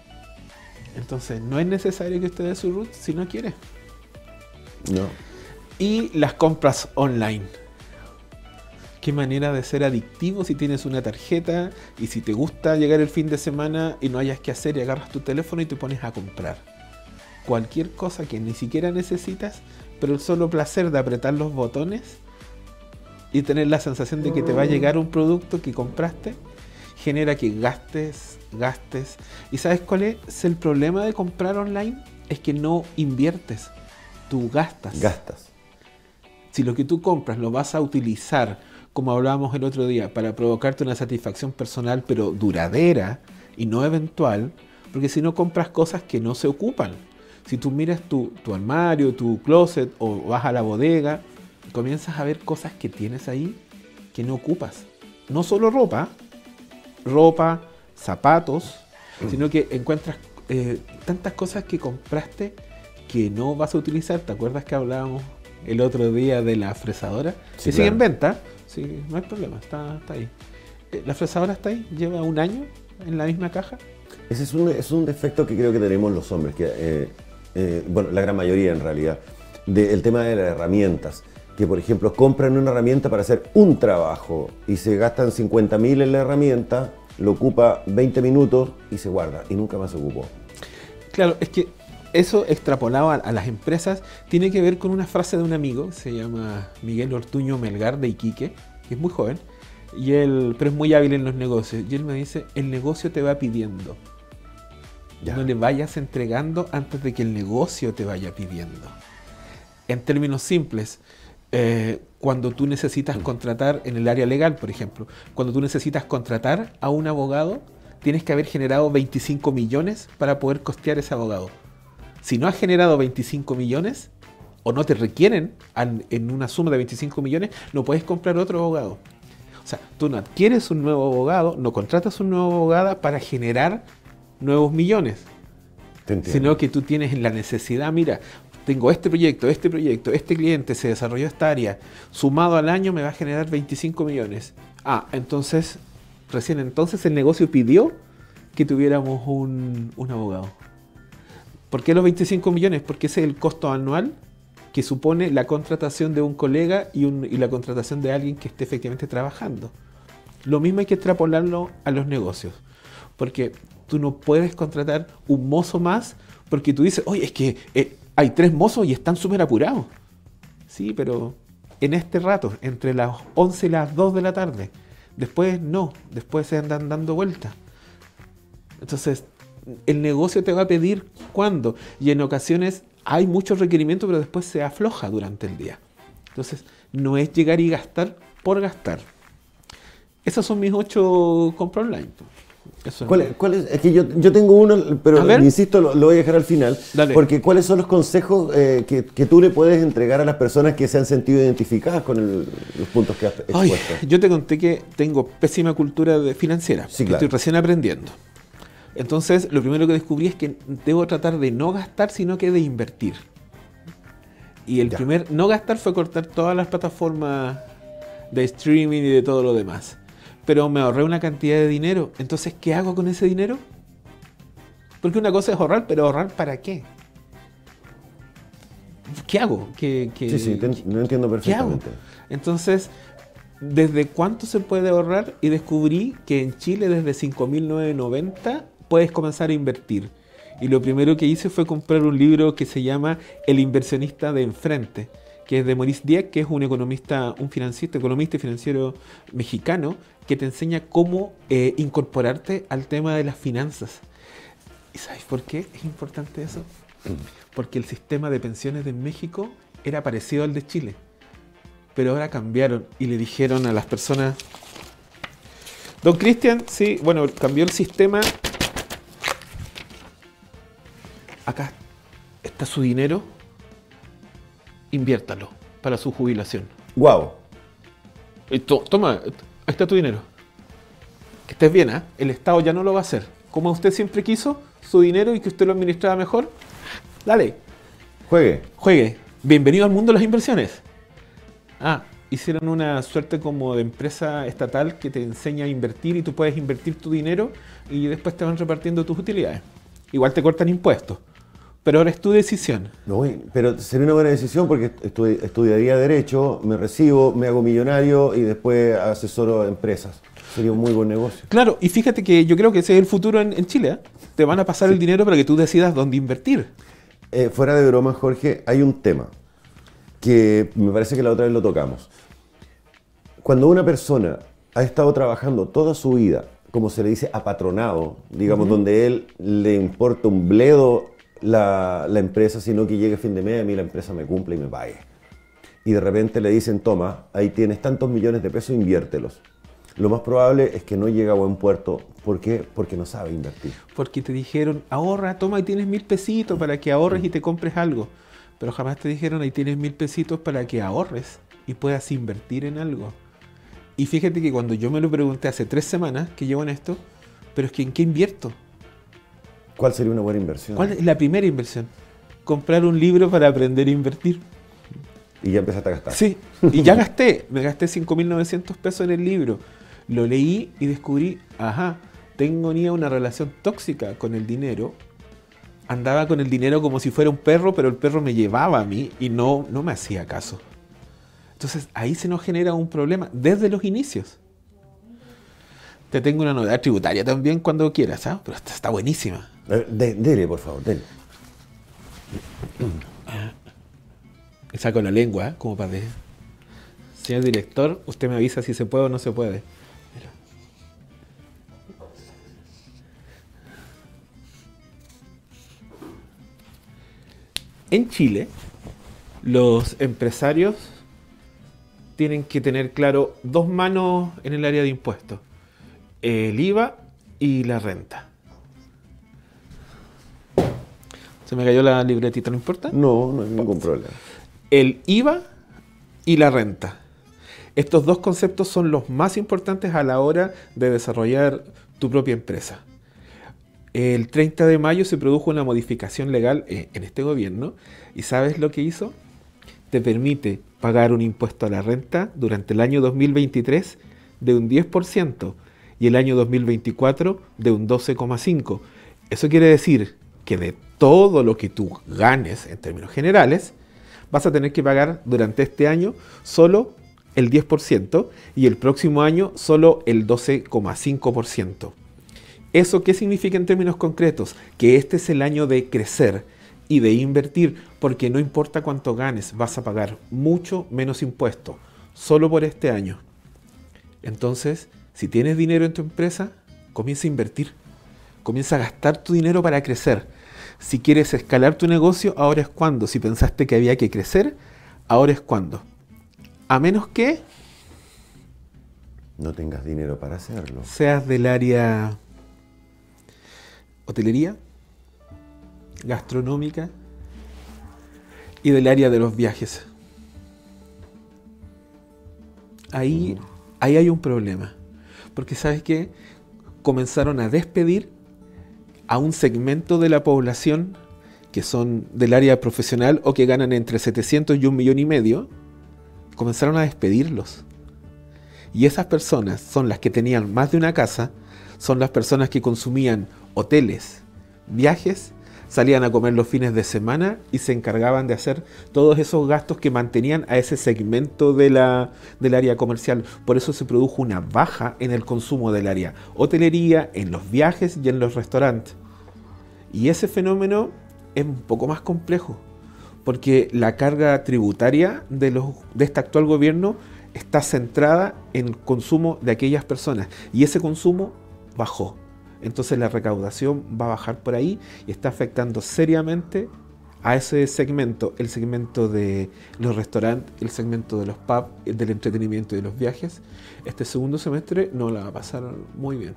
Entonces no es necesario que usted dé su root si no quiere. No. Y las compras online. Qué manera de ser adictivo si tienes una tarjeta y si te gusta llegar el fin de semana y no hayas que hacer y agarras tu teléfono y te pones a comprar. Cualquier cosa que ni siquiera necesitas, pero el solo placer de apretar los botones y tener la sensación de que te va a llegar un producto que compraste, genera que gastes, gastes. ¿Y sabes cuál es el problema de comprar online? Es que no inviertes, tú gastas. Gastas. Si lo que tú compras lo vas a utilizar, como hablábamos el otro día, para provocarte una satisfacción personal, pero duradera y no eventual, porque si no compras cosas que no se ocupan. Si tú miras tu, tu armario, tu closet o vas a la bodega, comienzas a ver cosas que tienes ahí que no ocupas. No solo ropa, ropa, zapatos, sino que encuentras eh, tantas cosas que compraste que no vas a utilizar. ¿Te acuerdas que hablábamos el otro día de la fresadora? Sí, que sigue en claro. venta, sí, no hay problema, está, está ahí. Eh, ¿La fresadora está ahí? ¿Lleva un año en la misma caja? Ese es un, es un defecto que creo que tenemos los hombres, que, eh, eh, bueno, la gran mayoría en realidad, del tema de las herramientas. Que por ejemplo compran una herramienta para hacer un trabajo y se gastan cincuenta mil en la herramienta, lo ocupa veinte minutos y se guarda y nunca más se ocupó. Claro, es que eso extrapolado a, a las empresas tiene que ver con una frase de un amigo, se llama Miguel Ortuño Melgar de Iquique, que es muy joven, y él, pero es muy hábil en los negocios, y él me dice, el negocio te va pidiendo. Ya. No le vayas entregando antes de que el negocio te vaya pidiendo. En términos simples, eh, cuando tú necesitas contratar en el área legal, por ejemplo, cuando tú necesitas contratar a un abogado, tienes que haber generado veinticinco millones para poder costear ese abogado. Si no has generado veinticinco millones, o no te requieren an, en una suma de veinticinco millones, no puedes comprar otro abogado. O sea, tú no adquieres un nuevo abogado, no contratas un nuevo abogado para generar nuevos millones, Te entiendo. sino que tú tienes la necesidad, mira, tengo este proyecto, este proyecto, este cliente se desarrolló esta área, sumado al año me va a generar veinticinco millones. Ah, entonces, recién entonces el negocio pidió que tuviéramos un, un abogado. ¿Por qué los veinticinco millones? Porque ese es el costo anual que supone la contratación de un colega y, un, y la contratación de alguien que esté efectivamente trabajando. Lo mismo hay que extrapolarlo a los negocios, porque tú no puedes contratar un mozo más porque tú dices, oye, es que eh, hay tres mozos y están súper apurados. Sí, pero en este rato, entre las once y las dos de la tarde, después no, después se andan dando vueltas. Entonces, el negocio te va a pedir cuándo, y en ocasiones hay muchos requerimientos, pero después se afloja durante el día. Entonces, no es llegar y gastar por gastar. Esos son mis ocho compras online. Eso ¿Cuál, es, cuál es? Es que yo, yo tengo uno, pero A ver. insisto, lo, lo voy a dejar al final. Dale. Porque ¿cuáles son los consejos eh, que, que tú le puedes entregar a las personas que se han sentido identificadas con el- los puntos que has Ay, expuesto? yo te conté que tengo pésima cultura de financiera. Sí, que claro. Estoy recién aprendiendo. Entonces, lo primero que descubrí es que debo tratar de no gastar, sino que de invertir. Y el Ya. primer no gastar fue cortar todas las plataformas de streaming y de todo lo demás. Pero me ahorré una cantidad de dinero. Entonces, ¿qué hago con ese dinero? Porque una cosa es ahorrar, pero ¿ahorrar para qué? ¿Qué hago? ¿Qué, qué, Sí, sí, te en- lo entiendo ¿Qué hago? perfectamente. Entonces, ¿desde cuánto se puede ahorrar? Y descubrí que en Chile desde cinco mil novecientos noventa puedes comenzar a invertir. Y lo primero que hice fue comprar un libro que se llama El inversionista de enfrente, que es de Maurice Dieck, que es un economista, un financista, economista y financiero mexicano, que te enseña cómo eh, incorporarte al tema de las finanzas. ¿Y sabes por qué es importante eso? Porque el sistema de pensiones de México era parecido al de Chile. Pero ahora cambiaron y le dijeron a las personas, don Cristian, sí, bueno, cambió el sistema. Acá está su dinero, inviértalo para su jubilación. Wow. Y to- toma, ahí está tu dinero. Que estés bien, ¿ah? El Estado ya no lo va a hacer. Como usted siempre quiso, su dinero y que usted lo administraba mejor, dale, Juegue. juegue. Bienvenido al mundo de las inversiones. Ah, hicieron una suerte como de empresa estatal que te enseña a invertir y tú puedes invertir tu dinero y después te van repartiendo tus utilidades. Igual te cortan impuestos, Pero ahora es tu decisión. No, pero sería una buena decisión porque estu- estudiaría Derecho, me recibo, me hago millonario y después asesoro a empresas. Sería un muy buen negocio. Claro, y fíjate que yo creo que ese es el futuro en, en Chile. ¿eh? Te van a pasar sí. el dinero para que tú decidas dónde invertir. Eh, fuera de broma, Jorge, hay un tema que me parece que la otra vez lo tocamos. Cuando una persona ha estado trabajando toda su vida, como se le dice, apatronado, digamos, uh-huh. donde él le importa un bledo la, la empresa, sino que llegue a fin de mes, a mí la empresa me cumple y me pague. Y de repente le dicen, toma, ahí tienes tantos millones de pesos, inviértelos. Lo más probable es que no llegue a buen puerto. ¿Por qué? Porque no sabe invertir. Porque te dijeron, ahorra, toma, ahí tienes mil pesitos para que ahorres uh-huh. y te compres algo. Pero jamás te dijeron, ahí tienes mil pesitos para que ahorres y puedas invertir en algo. Y fíjate que cuando yo me lo pregunté hace tres semanas que llevo en esto, pero es que ¿en qué invierto? ¿Cuál sería una buena inversión? ¿Cuál es la primera inversión? Comprar un libro para aprender a invertir. Y ya empezaste a gastar. Sí, y ya gasté. Me gasté cinco mil novecientos pesos en el libro. Lo leí y descubrí, ajá, tenía una relación tóxica con el dinero. Andaba con el dinero como si fuera un perro, pero el perro me llevaba a mí y no, no me hacía caso. Entonces ahí se nos genera un problema desde los inicios. Te tengo una novedad tributaria también cuando quieras, ¿sabes? Pero esta está buenísima. Eh, de, dele, por favor, dele. Me saco la lengua, ¿eh? Como para de... Señor director, usted me avisa si se puede o no se puede. Mira. En Chile, los empresarios tienen que tener claro dos manos en el área de impuestos. El I V A y la renta. ¿Se me cayó la libretita? ¿No importa? No, no hay ningún problema. El I V A y la renta. Estos dos conceptos son los más importantes a la hora de desarrollar tu propia empresa. El treinta de mayo se produjo una modificación legal en este gobierno y ¿sabes lo que hizo? Te permite pagar un impuesto a la renta durante el año dos mil veintitrés de un diez por ciento y el año dos mil veinticuatro de un doce coma cinco por ciento. Eso quiere decir que de todo lo que tú ganes en términos generales, vas a tener que pagar durante este año solo el diez por ciento y el próximo año solo el doce coma cinco por ciento. ¿Eso qué significa en términos concretos? Que este es el año de crecer y de invertir, porque no importa cuánto ganes, vas a pagar mucho menos impuestos, solo por este año. Entonces, si tienes dinero en tu empresa, comienza a invertir, comienza a gastar tu dinero para crecer. Si quieres escalar tu negocio, ahora es cuando. Si pensaste que había que crecer, ahora es cuando. A menos que no tengas dinero para hacerlo. Seas del área hotelería, gastronómica y del área de los viajes. Ahí, mm. ahí hay un problema. Porque ¿sabes qué? Comenzaron a despedir a un segmento de la población que son del área profesional o que ganan entre setecientos y un millón y medio. Comenzaron a despedirlos. Y esas personas son las que tenían más de una casa, son las personas que consumían hoteles, viajes, salían a comer los fines de semana y se encargaban de hacer todos esos gastos que mantenían a ese segmento de la, del área comercial. Por eso se produjo una baja en el consumo del área hotelería, en los viajes y en los restaurantes. Y ese fenómeno es un poco más complejo, porque la carga tributaria de, los, de este actual gobierno está centrada en el consumo de aquellas personas y ese consumo bajó. Entonces la recaudación va a bajar por ahí y está afectando seriamente a ese segmento, el segmento de los restaurantes, el segmento de los pubs, del entretenimiento y de los viajes. Este segundo semestre no la va a pasar muy bien.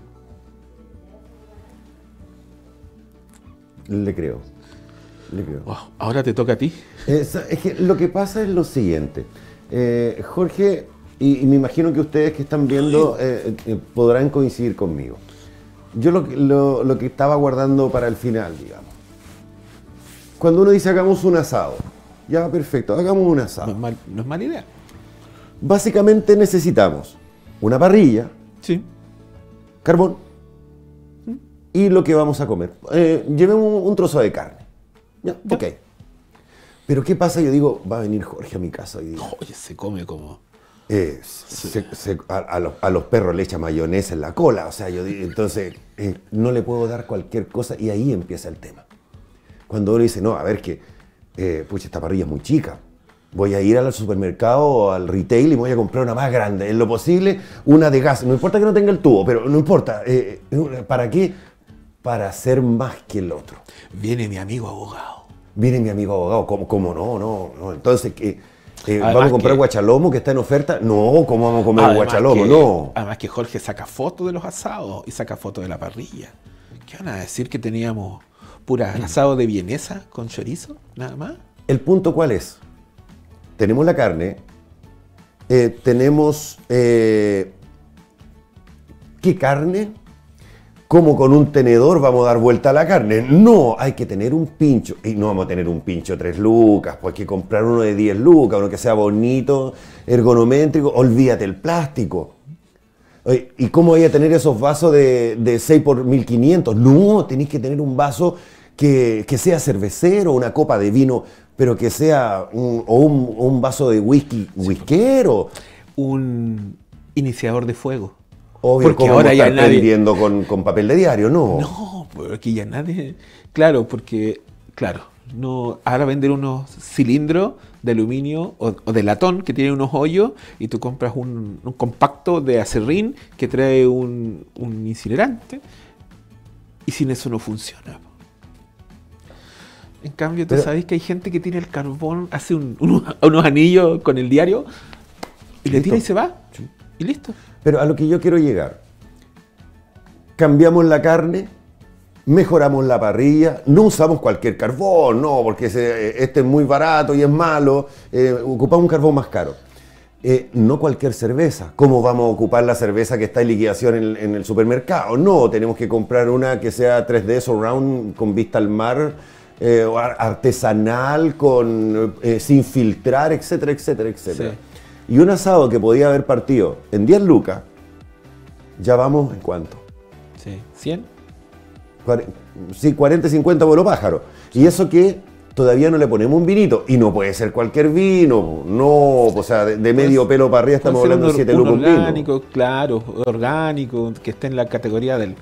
Le creo. Le creo. Wow, ahora te toca a ti. Es, es que lo que pasa es lo siguiente. Eh, Jorge, y, y me imagino que ustedes que están viendo eh, eh, podrán coincidir conmigo. Yo lo, lo, lo que estaba guardando para el final, digamos. Cuando uno dice hagamos un asado, ya perfecto, hagamos un asado. No es, mal, no es mala idea. Básicamente necesitamos una parrilla, sí, carbón y lo que vamos a comer. Eh, llevemos un, un trozo de carne. Ya, ok. Pero ¿qué pasa? Yo digo, va a venir Jorge a mi casa hoy día. Oye, se come como... Eh, se- se- a, a los, a los perros le echa mayonesa en la cola, o sea, yo digo, entonces eh, no le puedo dar cualquier cosa y ahí empieza el tema. Cuando uno dice, no, a ver que, eh, pucha, esta parrilla es muy chica, voy a ir al supermercado o al retail y voy a comprar una más grande, en lo posible una de gas, no importa que no tenga el tubo, pero no importa, eh, ¿para qué? Para hacer más que el otro. Viene mi amigo abogado. Viene mi amigo abogado, ¿cómo, cómo no? no, no. Entonces, ¿qué? Eh, Además ¿vamos a comprar que- guachalomo que está en oferta? No, ¿cómo vamos a comer Además guachalomo? que- No. Además que Jorge saca fotos de los asados y saca fotos de la parrilla. ¿Qué van a decir que teníamos pura asado de vienesa con chorizo? Nada más. ¿El punto cuál es? Tenemos la carne, eh, tenemos... Eh, ¿Qué carne? ¿Cómo con un tenedor vamos a dar vuelta a la carne? No, hay que tener un pincho. Y no vamos a tener un pincho de tres lucas, pues hay que comprar uno de diez lucas, uno que sea bonito, ergonométrico. Olvídate el plástico. Oye, ¿y cómo voy a tener esos vasos de, de seis por mil quinientos? No, tenéis que tener un vaso que, que sea cervecero, una copa de vino, pero que sea un, o un, un vaso de whisky, whiskero. Un iniciador de fuego. Obvio, Porque ¿cómo ahora vamos a ya estar nadie- prendiendo con, con papel de diario? No. No, porque ya nadie... Claro, porque... Claro, no, ahora venden unos cilindros de aluminio o, o de latón que tienen unos hoyos y tú compras un, un compacto de acerrín que trae un, un incinerante y sin eso no funciona. En cambio, tú Pero- sabes que hay gente que tiene el carbón, hace un- unos, unos anillos con el diario y le Listo. tira y se va. Y listo. Pero a lo que yo quiero llegar, cambiamos la carne, mejoramos la parrilla, no usamos cualquier carbón, no, porque ese- este es muy barato y es malo, eh, ocupamos un carbón más caro. Eh, no cualquier cerveza. ¿Cómo vamos a ocupar la cerveza que está en liquidación en, en el supermercado? No, tenemos que comprar una que sea tres D surround con vista al mar, eh, o ar- artesanal, con, eh, sin filtrar, etcétera, etcétera, etcétera. Sí. Y un asado que podía haber partido en diez lucas, ya vamos en cuánto. Sí. ¿cien? Cuare- Sí, cuarenta, cincuenta vuelo pájaro. Y eso que todavía no le ponemos un vinito. Y no puede ser cualquier vino. No, o sea, de, de medio pelo para arriba estamos Puede ser hablando de un, siete un lucas un vino. orgánico, claro, orgánico, que esté en la categoría del...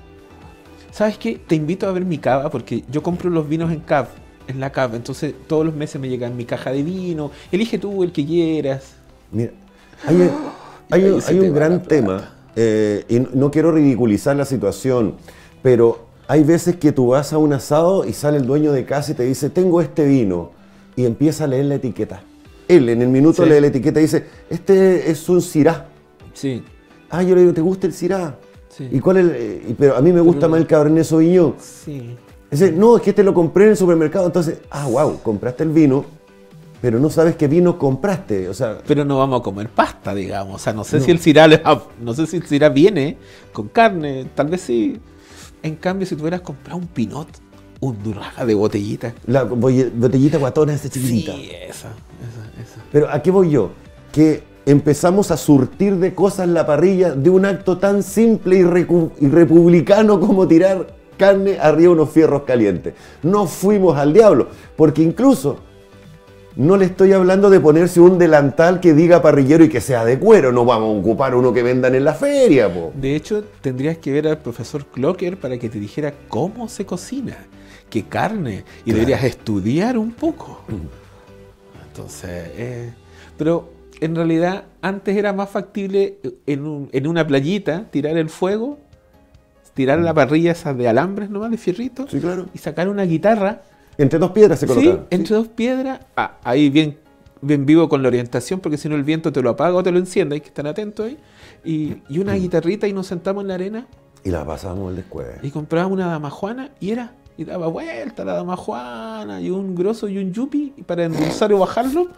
¿Sabes qué? Te invito a ver mi cava, porque yo compro los vinos en cava, en la cava, entonces todos los meses me llegan mi caja de vino, elige tú el que quieras. Mira, hay, hay ahí un, se hay te un va gran la plata. tema, eh, y no- no quiero ridiculizar la situación, pero hay veces que tú vas a un asado y sale el dueño de casa y te dice, tengo este vino, y empieza a leer la etiqueta. Él en el minuto Sí. lee la etiqueta y dice, este es un Syrah. Sí, Ah, yo le digo, ¿te gusta el Syrah? sí. ¿Y cuál es el- eh, y- pero a mí me gusta Pero- más el Cabernet Sauvignon. Sí. Dice, no, es que este lo compré en el supermercado. Entonces, ah, wow, compraste el vino, pero no sabes qué vino compraste. O sea, Pero no vamos a comer pasta, digamos. O sea, no sé No. si el Syrah le va- no sé si el Syrah viene con carne, tal vez sí. En cambio, si tú hubieras comprado un Pinot, un Durraga de botellita. la boye- botellita guatona esa chiquitita. Sí, esa, esa, esa. Pero ¿a qué voy yo? Que empezamos a surtir de cosas la parrilla de un acto tan simple y, recu- y republicano como tirar carne arriba de unos fierros calientes. No fuimos al diablo, porque incluso no le estoy hablando de ponerse un delantal que diga parrillero y que sea de cuero. No vamos a ocupar uno que vendan en la feria, po. De hecho, tendrías que ver al profesor Clocker para que te dijera cómo se cocina, qué carne, y deberías estudiar un poco. Entonces, eh, pero en realidad antes era más factible en, un- en una playita tirar el fuego, tirar la parrilla esa de alambres nomás, de fierrito, Sí, claro. y sacar una guitarra, Entre dos piedras se sí, colocaban. entre dos piedras, ah, ahí bien, bien vivo con la orientación, porque si no el viento te lo apaga o te lo enciende, hay que estar atento ahí, y, y una guitarrita y nos sentamos en la arena Y la pasábamos al descueve. y compraba una damajuana y era, y daba vuelta la damajuana y un grosso y un yupi y para endulzar o bajarlo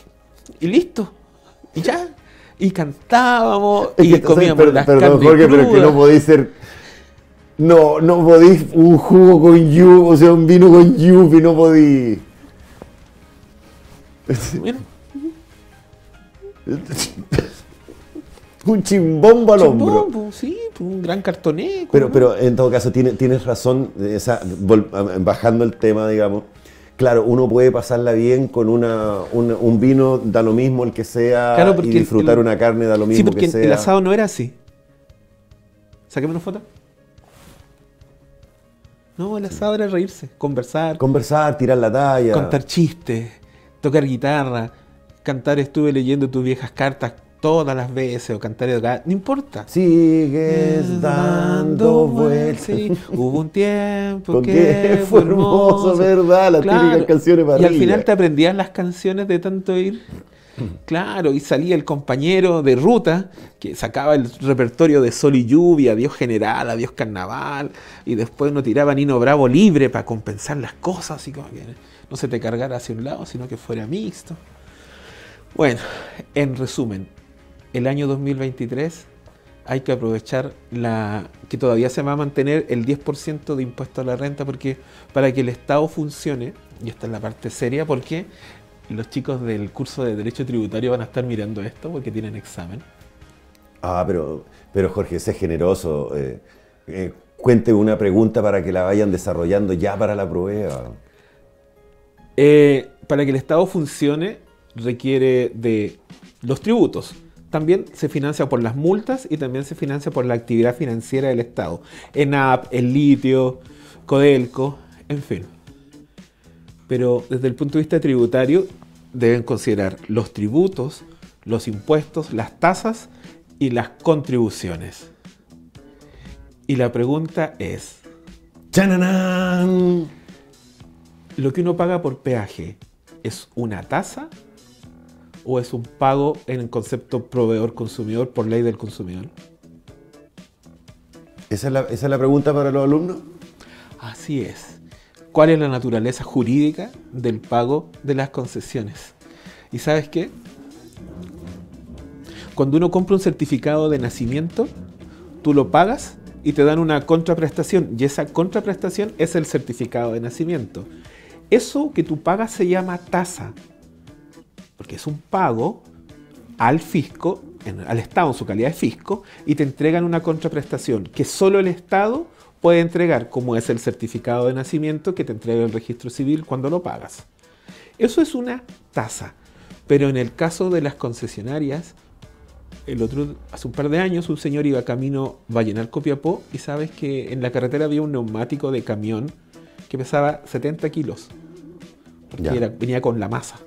y listo, y ya, y cantábamos Es y que, ¿sabes? comíamos Per- las Perdón, carnes Jorge, pero es que crudas. no podéis ser. No, no podéis un jugo con yupi, o sea, un vino con yupi, no podéis. Mira, Un chimbombo al hombro. chimbón, pues, sí, pues, un gran cartoneco. Pero, ¿no? pero en todo caso tiene- tienes razón, esa, vol- bajando el tema, digamos, Claro, uno puede pasarla bien con una, una- un vino, da lo mismo el que sea, Claro, porque y disfrutar el- una carne, da lo mismo Sí, porque que sea. el asado no era así. Sáqueme una foto. No, el asado era reírse, conversar, Conversar, tirar la talla. contar chistes, tocar guitarra, cantar estuve leyendo tus viejas cartas todas las veces, o cantar el gato, no importa. Sigues dando vueltas. Sí, hubo un tiempo Porque que fue hermoso, ¿verdad? Las típicas canciones para Y al arriba. final te aprendías las canciones de tanto ir. Claro, y salía el compañero de ruta que sacaba el repertorio de Sol y Lluvia, Adiós General, Adiós Carnaval, y después uno tiraba Nino Bravo libre para compensar las cosas, así como que no se te cargara hacia un lado, sino que fuera mixto. Bueno, en resumen, el año dos mil veintitrés hay que aprovechar la que todavía se va a mantener el diez por ciento de impuesto a la renta, porque para que el Estado funcione, y esta es la parte seria, porque los chicos del curso de Derecho Tributario van a estar mirando esto porque tienen examen. Ah, pero, pero Jorge, sé generoso. Eh, eh, cuente una pregunta para que la vayan desarrollando ya para la prueba. Eh, para que el Estado funcione requiere de los tributos. También se financia por las multas y también se financia por la actividad financiera del Estado. ENAP, el litio, Codelco, en fin. Pero desde el punto de vista tributario deben considerar los tributos, los impuestos, las tasas y las contribuciones. Y la pregunta es, ¡Chananán! ¿lo que uno paga por peaje es una tasa o es un pago en el concepto proveedor-consumidor por ley del consumidor? ¿Esa es la, esa es la pregunta para los alumnos? Así es. ¿Cuál es la naturaleza jurídica del pago de las concesiones? ¿Y sabes qué? Cuando uno compra un certificado de nacimiento, tú lo pagas y te dan una contraprestación, y esa contraprestación es el certificado de nacimiento. Eso que tú pagas se llama tasa, porque es un pago al fisco, en- al Estado en su calidad de fisco, y te entregan una contraprestación que solo el Estado puede entregar, como es el certificado de nacimiento que te entrega el registro civil cuando lo pagas. Eso es una tasa, pero en el caso de las concesionarias, el otro, hace un par de años un señor iba camino Vallenar-Copiapó y sabes que en la carretera había un neumático de camión que pesaba setenta kilos, porque Ya. era- venía con la masa.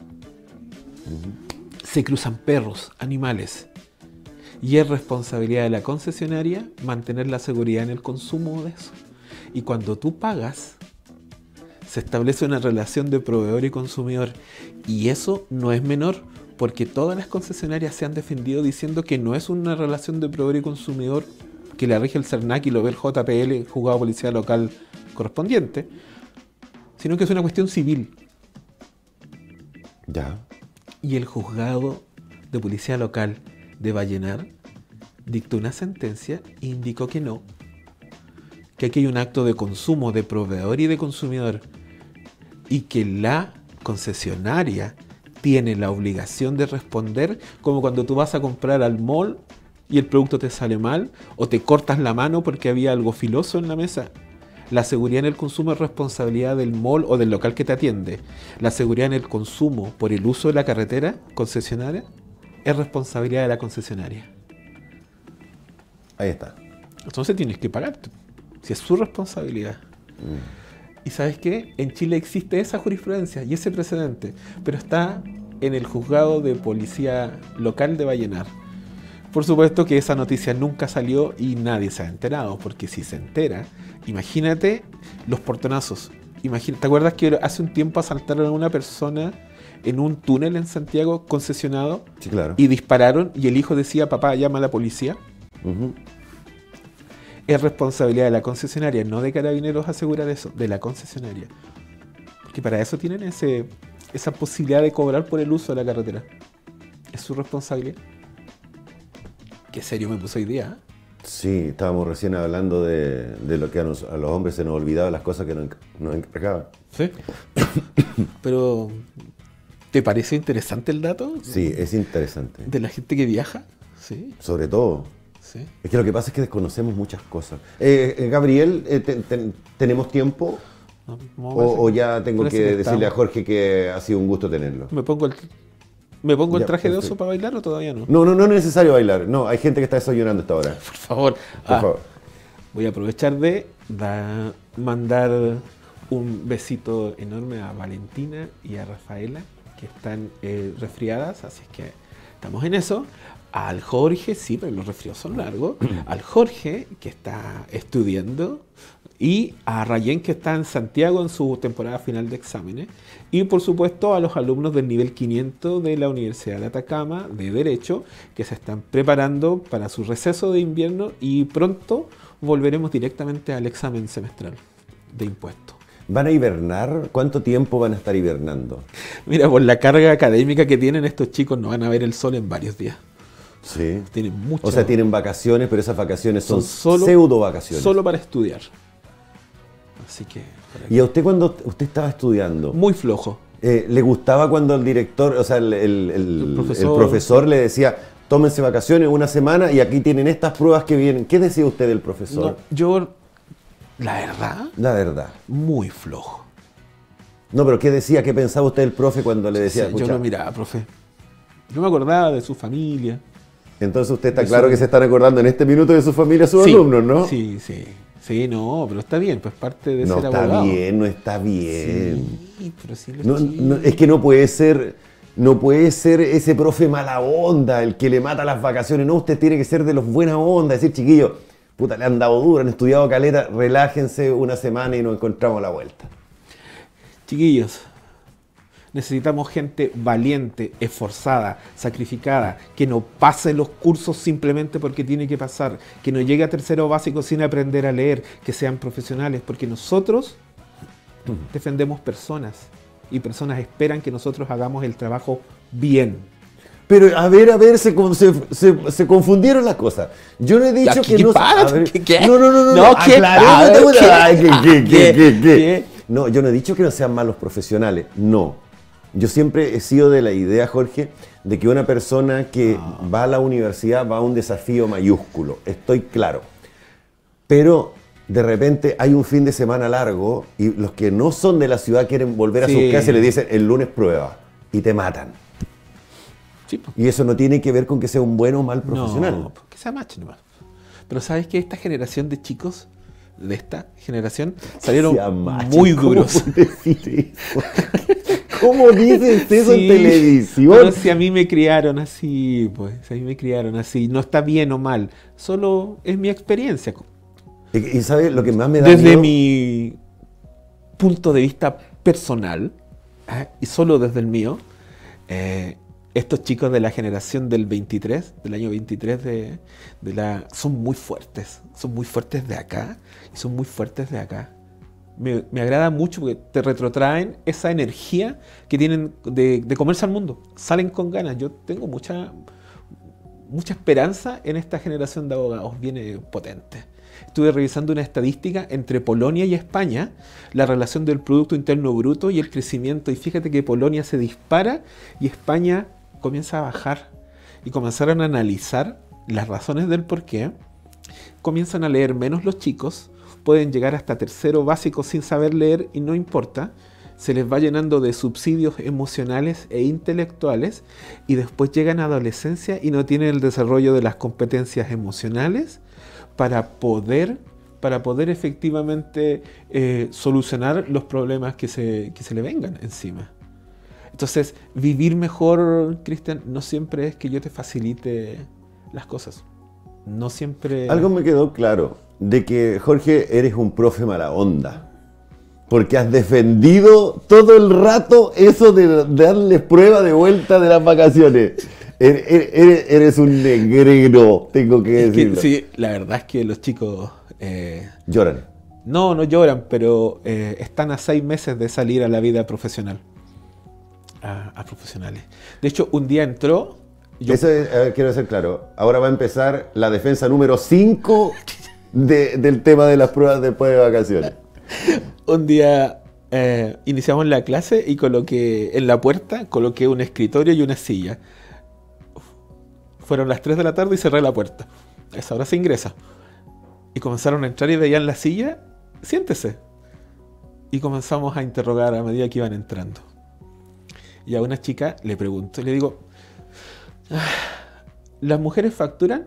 Se cruzan perros, animales, y es responsabilidad de la concesionaria mantener la seguridad en el consumo de eso. Y cuando tú pagas, se establece una relación de proveedor y consumidor. Y eso no es menor, porque todas las concesionarias se han defendido diciendo que no es una relación de proveedor y consumidor que la rige el CERNAC y lo ve el J P L, juzgado de policía local correspondiente, sino que es una cuestión civil. Ya. Y el juzgado de policía local de Vallenar dictó una sentencia e indicó que no, que aquí hay un acto de consumo de proveedor y de consumidor y que la concesionaria tiene la obligación de responder, como cuando tú vas a comprar al mall y el producto te sale mal o te cortas la mano porque había algo filoso en la mesa. La seguridad en el consumo es responsabilidad del mall o del local que te atiende. La seguridad en el consumo por el uso de la carretera concesionaria es responsabilidad de la concesionaria. Ahí está. Entonces tienes que pagar, si es su responsabilidad. ¿Y sabes qué? En Chile existe esa jurisprudencia y ese precedente, pero está en el juzgado de policía local de Vallenar. Por supuesto que esa noticia nunca salió y nadie se ha enterado, porque si se entera, imagínate los portonazos. Imagina, ¿te acuerdas que hace un tiempo asaltaron a una persona en un túnel en Santiago concesionado Sí, claro. y dispararon y el hijo decía, papá, llama a la policía? Ujú. Es responsabilidad de la concesionaria, no de Carabineros asegurar eso, de la concesionaria. Porque para eso tienen ese, esa posibilidad de cobrar por el uso de la carretera. Es su responsabilidad. Qué serio me puso hoy día. ¿eh? Sí, estábamos recién hablando de, de lo que a, nos- a los hombres se nos olvidaba, las cosas que nos, enc- nos encargaban. Sí. Pero, ¿te parece interesante el dato? Sí, es interesante. De la gente que viaja. Sí, Sobre todo. sí. Es que lo que pasa es que desconocemos muchas cosas. Eh, eh, Gabriel, eh, te- te- ¿tenemos tiempo? No, O, o ya tengo parece que, que decirle estamos. a Jorge que ha sido un gusto tenerlo. ¿Me pongo el, me pongo el Ya, traje de perfecto. oso para bailar o todavía no? No, no, no es necesario bailar. No, hay gente que está desayunando a esta hora. Por favor. Por Ah, favor. Voy a aprovechar de da- mandar un besito enorme a Valentina y a Rafaela, que están eh, resfriadas, así es que estamos en eso. Al Jorge, sí, pero los resfriados son largos. Al Jorge, que está estudiando. Y a Rayén, que está en Santiago en su temporada final de exámenes. Y por supuesto a los alumnos del nivel quinientos de la Universidad de Atacama de Derecho, que se están preparando para su receso de invierno y pronto volveremos directamente al examen semestral de impuestos. ¿Van a hibernar? ¿Cuánto tiempo van a estar hibernando? Mira, por la carga académica que tienen estos chicos, no van a ver el sol en varios días. Sí. Tienen mucho. O sea, tienen vacaciones, pero esas vacaciones son, Son solo- pseudo vacaciones. Solo para estudiar. Así que, por aquí. ¿Y a usted cuando usted estaba estudiando, Muy flojo. eh, le gustaba cuando el director, o sea, el, el- el- El profesor. el profesor le decía, tómense vacaciones una semana y aquí tienen estas pruebas que vienen? ¿Qué decía usted del profesor? No, yo, la verdad, La verdad. muy flojo. No, pero ¿qué decía? ¿Qué pensaba usted del profe cuando le decía? Sí, yo "Escucha"? lo miraba, profe. Yo me acordaba de su familia. Entonces usted está de claro su- que se están acordando en este minuto de su familia, sus Sí, alumnos, ¿no? Sí, sí. Sí, no, pero está bien, pues parte de No ser está abogado. bien, no está bien. Sí, pero sí los No, chicos. no, es que no puede ser, no puede ser ese profe mala onda, el que le mata las vacaciones. No, usted tiene que ser de los buena onda, decir, chiquillos, puta, le han dado duro, han estudiado caleta, relájense una semana y nos encontramos a la vuelta. Chiquillos, necesitamos gente valiente, esforzada, sacrificada, que no pase los cursos simplemente porque tiene que pasar, que no llegue a tercero básico sin aprender a leer, que sean profesionales, porque nosotros defendemos personas y personas esperan que nosotros hagamos el trabajo bien. Pero a ver, a ver, se, con- se, se- se confundieron las cosas. Yo no he dicho Ya, que ¿qué no... pasa? a ver, ¿Qué- qué? No, no, no, no. No, no, ¿qué? aclaremos A ver, esta cosa. ¿qué? Ay, ¿qué, qué, qué, ¿Qué? qué, qué? ¿Qué? No, yo no he dicho que no sean malos profesionales, no. Yo siempre he sido de la idea, Jorge, de que una persona que Ah. va a la universidad va a un desafío mayúsculo, estoy claro. Pero de repente hay un fin de semana largo y los que no son de la ciudad quieren volver a Sí. sus casas y le dicen el lunes prueba y te matan. Sí, pues. Y eso no tiene que ver con que sea un buen o mal profesional. No, que sea macho nomás. Pero sabes que esta generación de chicos, de esta generación, salieron Sea macho, muy ¿cómo duros. puedes decir eso? ¿Cómo dices eso Sí, en televisión? Pero si a mí me criaron así, pues, si a mí me criaron así, no está bien o mal, solo es mi experiencia. Y, y ¿sabes lo que más me da Desde miedo? mi punto de vista personal, ¿eh? Y solo desde el mío, eh, estos chicos de la generación del veintitrés, del año veintitrés, de, de la, son muy fuertes, son muy fuertes de acá y son muy fuertes de acá. Me, me agrada mucho porque te retrotraen esa energía que tienen de, de comerse al mundo. Salen con ganas. Yo tengo mucha, mucha esperanza en esta generación de abogados. Viene potente. Estuve revisando una estadística entre Polonia y España, la relación del Producto Interno Bruto y el crecimiento. Y fíjate que Polonia se dispara y España comienza a bajar. Y comenzaron a analizar las razones del por qué. Comienzan a leer menos los chicos, pueden llegar hasta tercero básico sin saber leer y no importa. Se les va llenando de subsidios emocionales e intelectuales y después llegan a adolescencia y no tienen el desarrollo de las competencias emocionales para poder, para poder efectivamente eh, solucionar los problemas que se, que se le vengan encima. Entonces, vivir mejor, Cristian, no siempre es que yo te facilite las cosas. No siempre... Algo me quedó claro, de que Jorge eres un profe mala onda. Porque has defendido todo el rato eso de darles prueba de vuelta de las vacaciones. Eres, eres- eres un negrero, tengo que Es que, decirlo. sí, la verdad es que los chicos eh, Lloran. no, no lloran, pero eh, están a seis meses de salir a la vida profesional. A, a profesionales. De hecho, un día entró... yo- Eso es, a ver, quiero ser claro. Ahora va a empezar la defensa número cinco de- del tema de las pruebas después de vacaciones. Un día eh, iniciamos la clase y coloqué en la puerta, coloqué un escritorio y una silla. Fueron las tres de la tarde y cerré la puerta. A esa hora se ingresa. Y comenzaron a entrar y veían la silla. Siéntese. Y comenzamos a interrogar a medida que iban entrando. Y a una chica le pregunto, le digo, ¿las mujeres facturan?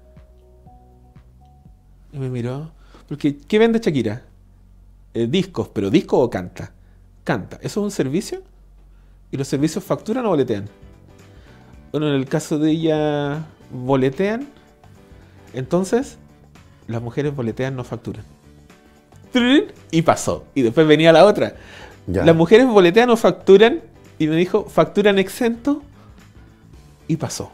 Y me miró, porque ¿qué vende Shakira? Eh, discos, pero ¿disco o canta? Canta. ¿Eso es un servicio? ¿Y los servicios facturan o boletean? Bueno, en el caso de ella, boletean. Entonces, las mujeres boletean, no facturan. Y pasó. Y después venía la otra. Ya. Las mujeres boletean o facturan. Y me dijo, facturan exento. Y pasó.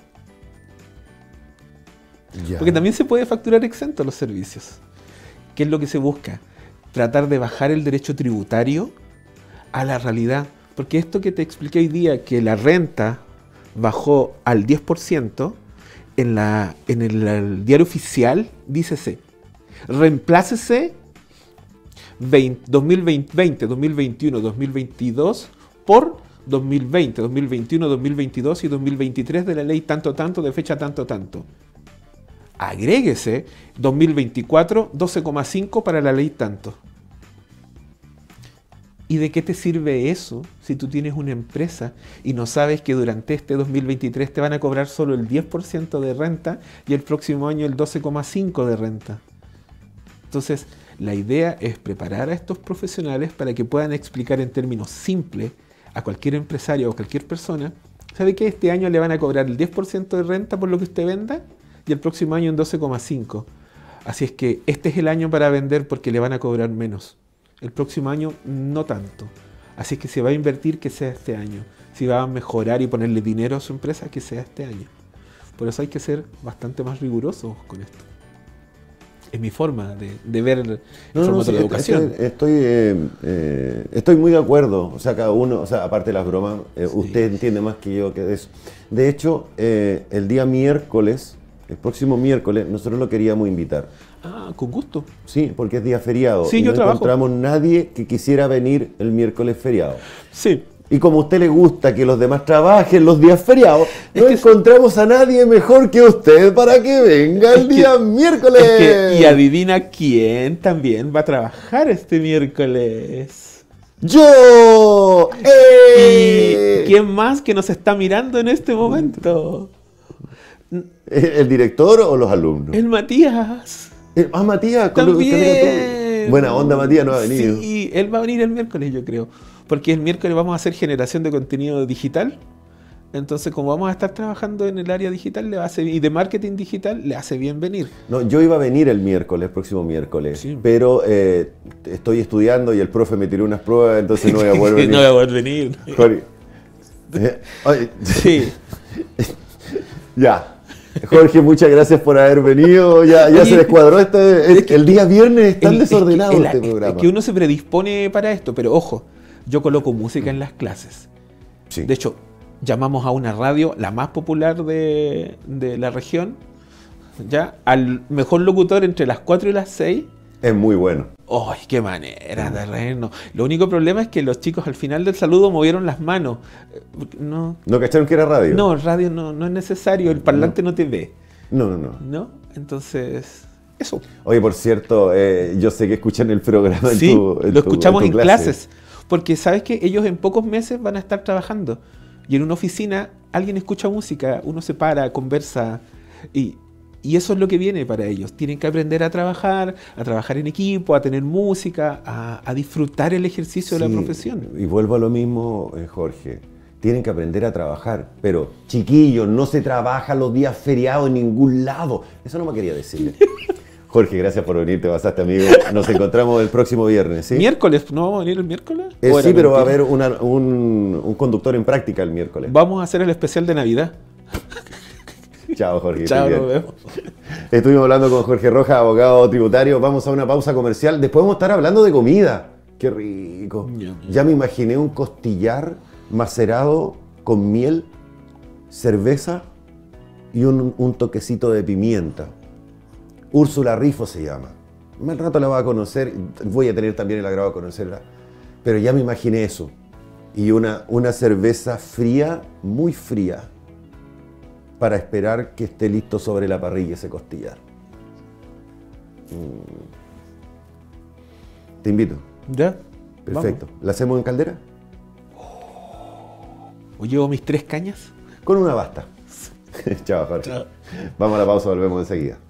Ya. Porque también se puede facturar exento los servicios. ¿Qué es lo que se busca? Tratar de bajar el derecho tributario a la realidad. Porque esto que te expliqué hoy día, que la renta bajó al diez por ciento, en, la, en el, el diario oficial, dícese, reemplácese dos mil veinte, dos mil veintiuno, dos mil veintidós por dos mil veinte, dos mil veintiuno, dos mil veintidós y dos mil veintitrés de la ley tanto tanto de fecha tanto tanto. Agréguese dos mil veinticuatro, doce coma cinco para la ley tanto. ¿Y de qué te sirve eso si tú tienes una empresa y no sabes que durante este dos mil veintitrés te van a cobrar solo el diez por ciento de renta y el próximo año el doce coma cinco por ciento de renta? Entonces, la idea es preparar a estos profesionales para que puedan explicar en términos simples a cualquier empresario o cualquier persona, ¿sabe que este año le van a cobrar el diez por ciento de renta por lo que usted venda y el próximo año en doce coma cinco por ciento? Así es que este es el año para vender porque le van a cobrar menos. El próximo año no tanto. Así es que si va a invertir, que sea este año. Si va a mejorar y ponerle dinero a su empresa, que sea este año. Por eso hay que ser bastante más rigurosos con esto. Es mi forma de, de ver el no, formato no, sí, de la educación. Estoy, estoy, eh, eh, estoy muy de acuerdo. O sea, cada uno, o sea, aparte de las bromas, eh, sí. Usted entiende más que yo que de eso. De hecho, eh, el día miércoles, el próximo miércoles, nosotros lo queríamos invitar. Ah, con gusto. Sí, porque es día feriado. Sí, y yo no trabajo. encontramos nadie que quisiera venir el miércoles feriado. Sí. Y como a usted le gusta que los demás trabajen los días feriados, es no que encontramos sí. a nadie mejor que usted para que venga el es día que, miércoles. Es que, y adivina quién también va a trabajar este miércoles. ¡Yo! ¡Eh! ¿Y quién más que nos está mirando en este momento? ¿El director o los alumnos? El Matías. El, ah, Matías. También. Buena onda, Matías, no ha venido. Sí, él va a venir el miércoles, yo creo. Porque el miércoles vamos a hacer generación de contenido digital. Entonces, como vamos a estar trabajando en el área digital le hace, y de marketing digital, le hace bien venir. No, yo iba a venir el miércoles, próximo miércoles, sí. pero eh, estoy estudiando y el profe me tiró unas pruebas, entonces no voy a poder venir. No voy a poder venir. Jorge. Eh, oye, sí. Ya. Jorge, muchas gracias por haber venido. Ya, ya Oye, se descuadró este. El, el día viernes es tan el, desordenado es que, este el, programa. Es que uno se predispone para esto, pero ojo, yo coloco música en las clases. Sí. De hecho, llamamos a una radio, la más popular de, de la región, ya al mejor locutor entre las cuatro y las seis. Es muy bueno. ¡Ay, qué manera de reírnos! Lo único problema es que los chicos al final del saludo movieron las manos. No, ¿No cacharon que era radio? No, radio no, no es necesario, el parlante no, no te ve. No, no, no. ¿No? Entonces, eso. Oye, por cierto, eh, yo sé que escuchan el programa en sí, tu en lo escuchamos tu, en, tu en clase. clases. Porque sabes que ellos en pocos meses van a estar trabajando. Y en una oficina alguien escucha música, uno se para, conversa y... Y eso es lo que viene para ellos. Tienen que aprender a trabajar, a trabajar en equipo, a tener música, a, a disfrutar el ejercicio sí, de la profesión. Y vuelvo a lo mismo, eh, Jorge. Tienen que aprender a trabajar. Pero, chiquillos, no se trabaja los días feriados en ningún lado. Eso no me quería decirle. Jorge, gracias por venir, te pasaste, amigo. Nos encontramos el próximo viernes, ¿sí? ¿Miércoles? ¿No vamos a venir el miércoles? Eh, sí, pero va a haber una, un, un conductor en práctica el miércoles. Vamos a hacer el especial de Navidad. Chao, Jorge. Chao, nos vemos. Estuvimos hablando con Jorge Rojas, abogado tributario. Vamos a una pausa comercial. Después vamos a estar hablando de comida. Qué rico. Ya me imaginé un costillar macerado con miel, cerveza y un, un toquecito de pimienta. Úrsula Rifo se llama. Más rato la va a conocer. Voy a tener también el agrado de conocerla. Pero ya me imaginé eso. Y una, una cerveza fría, muy fría, para esperar que esté listo sobre la parrilla ese costillar. Mm. Te invito. ¿Ya? Perfecto. ¿La hacemos en caldera? ¿O llevo mis tres cañas? Con una basta. Chao, Jorge. Chao. Vamos a la pausa, volvemos enseguida.